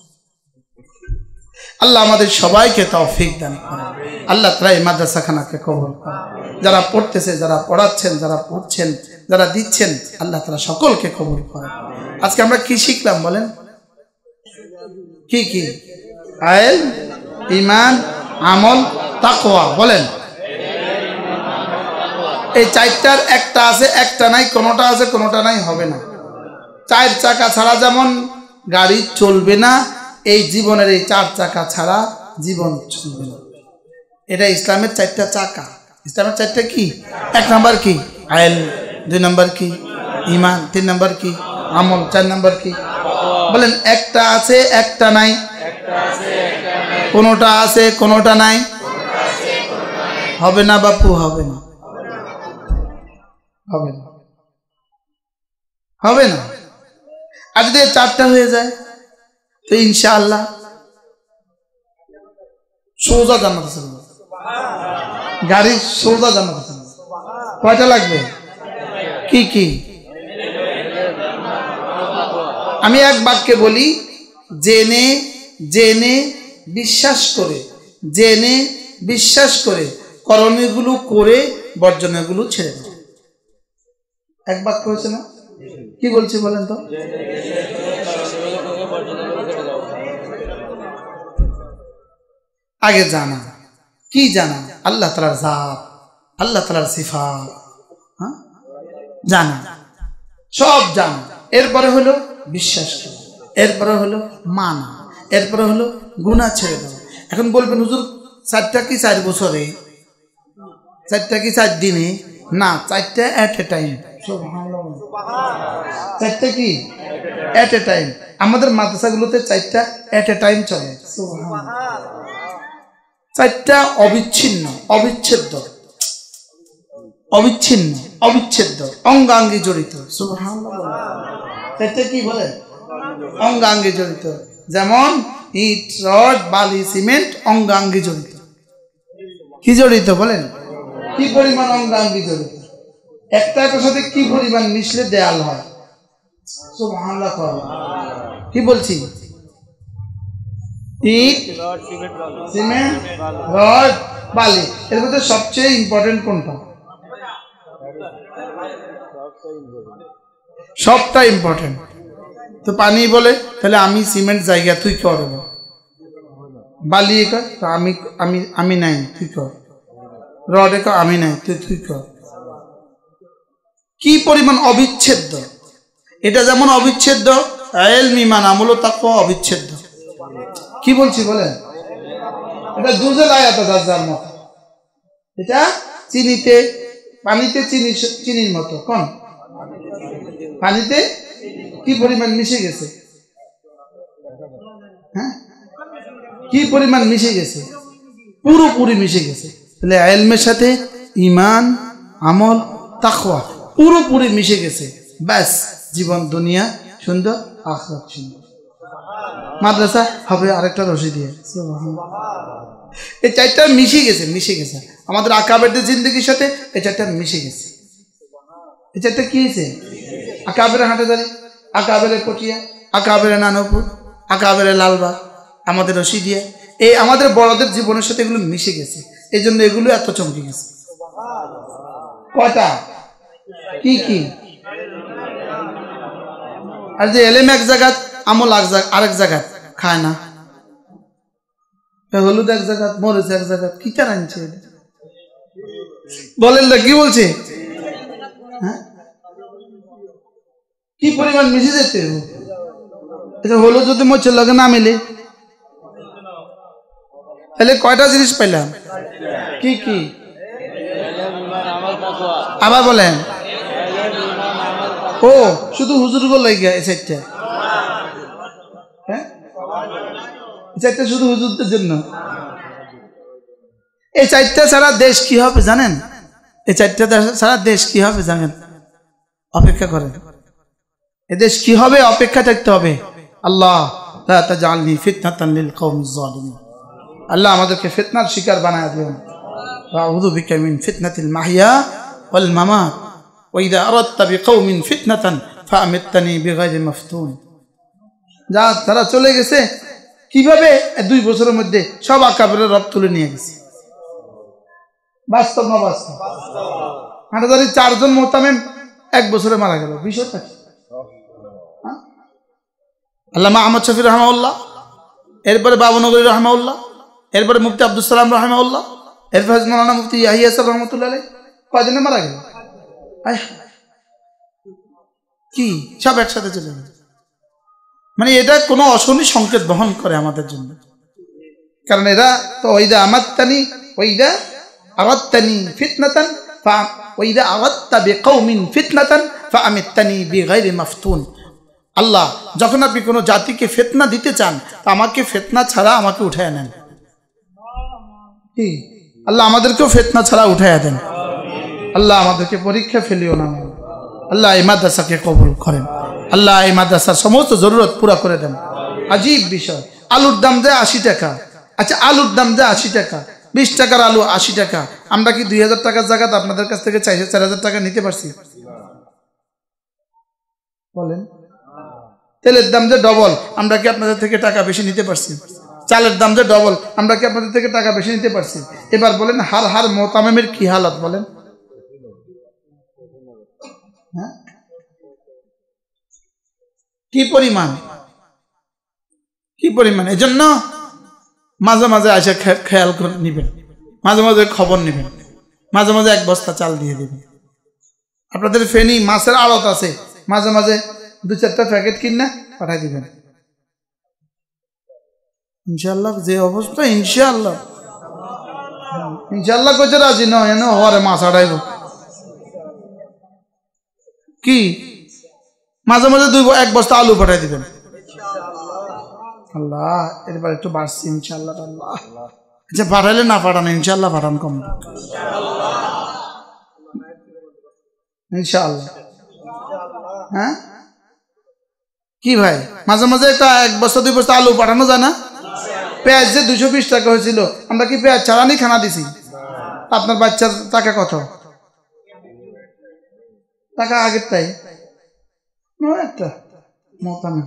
আল্লাহ আমাদের সবাইকে তৌফিক দান করেন। আল্লাহ তাআলা এই মাদ্রাসাখানাকে কবুল করেন। যারা পড়তেছে, যারা পড়াচ্ছেন, যারা পড়ছেন, যারা দিচ্ছেন, আল্লাহ তাআলা সকলকে কবুল করেন। আজকে আমরা কি শিখলাম বলেন? কি কি? ইলম, ঈমান, আমল, তাকওয়া। বলেন এই চারটার একটা আছে একটা নাই, কোনোটা আছে কোনোটা নাই, হবে না। চার চাকা ছাড়া যেমন গাড়ি চলবে না, এই জীবনের এই চার চাকা ছাড়া জীবন চলবে না। এটা ইসলামের চারটা চাকা। ইসলামের চারটা কি? এক নাম্বার কি? আইল। দুই নাম্বার কি? ইমান। তিন নাম্বার কি? আমল। চার নাম্বার কি? বলেন একটা আছে একটা নাই, কোনোটা আছে কোনোটা নাই, হবে না বাপু, হবে না, হবে না, হবে না। আর যদি চারটা হয়ে যায় তো ইনশাআল্লাহ সোজা জান্নাতে চলে যাবে, গাড়ি সোজা জান্নাতে চলে যাবে। কয়টা লাগবে? কি কি? আমি এক বাক্যে বলি, জেনে জেনে বিশ্বাস করে, জেনে বিশ্বাস করে করণীয়গুলো করে বর্জনীয়গুলো ছেড়ে দেয়। এক বাক্য হয়েছে না? কি বলছি বলেন তো? আগে জানা। কি জানা? আল্লাহ তাআলার জাত, আল্লাহ তাআলার সিফাত, হ্যাঁ জানা, সব জানা। এরপরে হলো বিশ্বাস করা, এরপরে হলো মানা, এরপরে হলো গুনাহ ছেড়ে দেওয়া। এখন বলবেন হুজুর চারটা কি 4 বছরে, চারটা কি 4 দিনে? না, চারটা এট এ টাইম। চারটা কি এট এ টাইম? আমাদের মাদ্রাসাগুলোতে চারটা এট এ টাইম চলে। চারটা অবিচ্ছিন্ন, অবিচ্ছেদ্য, অবিচ্ছিন্ন, অবিচ্ছেদ্য, অঙ্গাঙ্গি জড়িত। চারটা কি বলেন? অঙ্গাঙ্গি জড়িত। যেমন ইট, রড, বালি, সিমেন্ট অঙ্গাঙ্গি জড়িত। কি জড়িত বলেন? কি পরিমাণ অঙ্গাঙ্গি জড়িত? একটা একটার সাথে কি পরিমাণ মিশলে দেয়াল হয়? সুবহানাল্লাহ। কি বলছি? ইট, সিমেন্ট, রড, বালি, এর মধ্যে সবচেয়ে ইম্পর্টেন্ট কোনটা? সবটা ইম্পর্টেন্ট। তো পানি বলে তাহলে আমি সিমেন্ট জায়গা, তুই কর। বালি কর, আমি আমি আমি নাই, তুই কর। রড কর, আমি নাই, তুই কর। কি পরিমাণ অবিচ্ছেদ্য! এটা যেমন অবিচ্ছেদ্য, ইলম, ঈমান, আমল ও তাকওয়া অবিচ্ছেদ্য। কি বলছি বলেন? এটা দুজের আয়াত যার মতো। এটা চিনিতে, পানিতে চিনির মতো। কোন পানিতে কি পরিমাণ মিশে গেছে? হ্যাঁ, কি পরিমাণ মিশে গেছে? পুরোপুরি মিশে গেছে। তাহলে ইলমের সাথে ঈমান, আমল, তাকওয়া পুরোপুরি মিশে গেছে। ব্যাস, জীবন দুনিয়া সুন্দর, আখিরাত সুন্দর। মাদ্রাসা হবে আরেকটা রশি দিয়ে। এই চারটা মিশে গেছে, মিশে গেছে আমাদের আকাবেরদের জিন্দগির সাথে। এই চারটা মিশে গেছে। এই চারটা কি হয়েছে? আকাবের হাঁটাদারি, আকাবের পটিয়া, আকাবের নানপুর, আকাবের লালবাগ, আমাদের রশি দিয়ে। এই আমাদের বড়দের জীবনের সাথে এগুলো মিশে গেছে। এই জন্য এগুলো এত চমকে গেছে। কয়টা? কি কি? আর যে এলেম এক জায়গা, আমল আরেক জায়গা খায় না। হলুদ এক জায়গা, মরিচ এক জায়গা, কি কার আনছে? বলেন না, কি বলছে? হ্যাঁ, কি পরিমাণ মিশে যেতে? হলুদ যদি মরিচের লগে না মিলে তাহলে কয়টা জিনিস পেলাম? কি কি? আবার বলেন। ও, শুধু হুজুর গো লাগিয়া এই চারটা? হ্যাঁ, চারটা শুধু হুজুরদের জন্য। এই চারটা ছাড়া দেশ কি হবে জানেন? এই চারটা ছাড়া দেশ কি হবে জানেন? অপেক্ষা করেন, এ দেশ কি হবে? অপেক্ষা থাকতে হবে। আল্লাহ লা তাজআলনি ফিতনাতান লিল কওমিজ জালিমিন। আল্লাহ আমাদেরকে ফিতনার শিকার বানায় দিও না। আউযু বিকা মিন ফিতনাতিল মাহইয়া ওয়াল মামাত ওয়া ইযা আরাদতা বিকওমিন ফিতনাতান ফাআমিতনি বিগাইরি মাফতুন। যা তারা চলে গেছে কিভাবে? 2 বছরের মধ্যে সব আকাবেরের রব তুলে নিয়ে গেছে। বাস্তব না বাস্তব? হাঁটাদারি 4 জন মুহতামিম 1 বছরে মারা গেল। বিষয়টা কি? আল্লামা আহমদ শফি রাহমাহুল্লাহ, এরপরে বাবনগরী রাহমাহুল্লাহ, এরপরে মুফতি আব্দুস সালাম রাহমাহুল্লাহ, এরপরে মাওলানা মুফতি ইয়াহিয়া সাহেব রহমাতুল্লাহ আলাইহি। কয়দিনে মারা গেল? কি সব একসাথে চলে গেছে। মানে এটা কোনো অশনি সংকেত বহন করে আমাদের জন্য, কারণ এরা তো ওইদা আমাত্তানি ওইদা আরাত্তানি ফিতনাতান ওইদা আরাত্তা বিকৌমিন ফিতনাতান ফাআমিত্তানি বিগাইরি মাফতুন। আল্লাহ যখন আপনি কোনো জাতিকে ফিতনা দিতে চান তা আমাকে ফিতনা ছাড়া আমাকে উঠায় নেন। কি আল্লাহ আমাদেরকেও ফিতনা ছাড়া উঠায় দেন। আল্লাহ আমাদেরকে পরীক্ষা ফেলিও না। আল্লাহ এই মাদ্রাসাকে কবুল করেন। আল্লাহ এই মাদ্রাসার সমস্ত জরুরত পুরা করে দেন। আজীব বিষয়, আলুর দাম দেয় 80 টাকা। আচ্ছা আলুর দাম দেয় 80 টাকা, 20 টাকার আলু 80 টাকা। আমরা কি 2000 টাকার জায়গাতে আপনাদের কাছ থেকে 4000 টাকা নিতে পারছি? বলেন। তেলের দাম যে ডবল, আমরা কি আপনাদের থেকে টাকা বেশি নিতে পারছি? চালের দাম যে ডবল, আমরা কি আপনাদের থেকে টাকা বেশি নিতে পারছি? এবার বলেন হার মোতামেমের কি হালত বলেন? হ্যাঁ কি পরিমাণ, কি পরিমাণ। এই জন্য মাঝে মাঝে এসে খেয়াল করে নিবেন, মাঝে মাঝে খবর নেবেন, মাঝে মাঝে 1 বস্তা চাল দিয়ে দেবেন। আপনাদের ফেনী মাছের আড়ত আছে, মাঝে মাঝে 2-4টা প্যাকেট কিনে পাঠাই দিবেন ইনশাআল্লাহ। যে অবস্থা ইনশাআল্লাহ ইনশাআল্লাহ কইছে রাজি নয় এনে হরে মাছ আড়াইব কি, মাঝে মাঝে 1 বস্তা আলু পাঠাই দিবেন আল্লাহ। এরপর একটু বাড়ছি ইনশাআল্লাহ। আল্লাহ আচ্ছা পাঠাইলে না পাঠান ইনশাআল্লাহ পাঠান কম ইনশাআল্লাহ। হ্যাঁ কি ভাই মাঝে মাঝে একটা 1 বস্তা 2 বস্তা আলু পাঠানো যায় না? পেঁয়াজ যে 220 টাকা হয়েছিল, আমরা কি পেঁয়াজ ছাড়ানি খানা দিছি? আপনার বাচ্চার টাকা কত টাকা আগের তাই একটা মতামত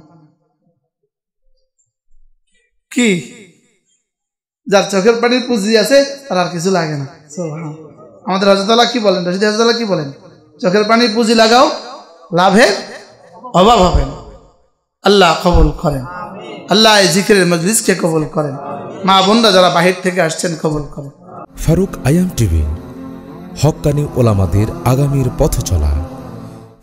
কি, যার চোখের পানির পুঁজি আছে তার আর কিছু লাগে না। আমাদের হযরত কি বলেন, রশিদ হযরত কি বলেন? চোখের পানির পুঁজি লাগাও, লাভের অভাব হবে না। আল্লাহ কবুল করেন। আল্লাহ এই জিকিরের মজলিসকে কবুল করেন। মা বোনরা যারা বাহির থেকে আসছেন কবুল করেন। ফারুক আয়াম টিভি, হক্কানি ওলামাদের আগামীর পথ চলা।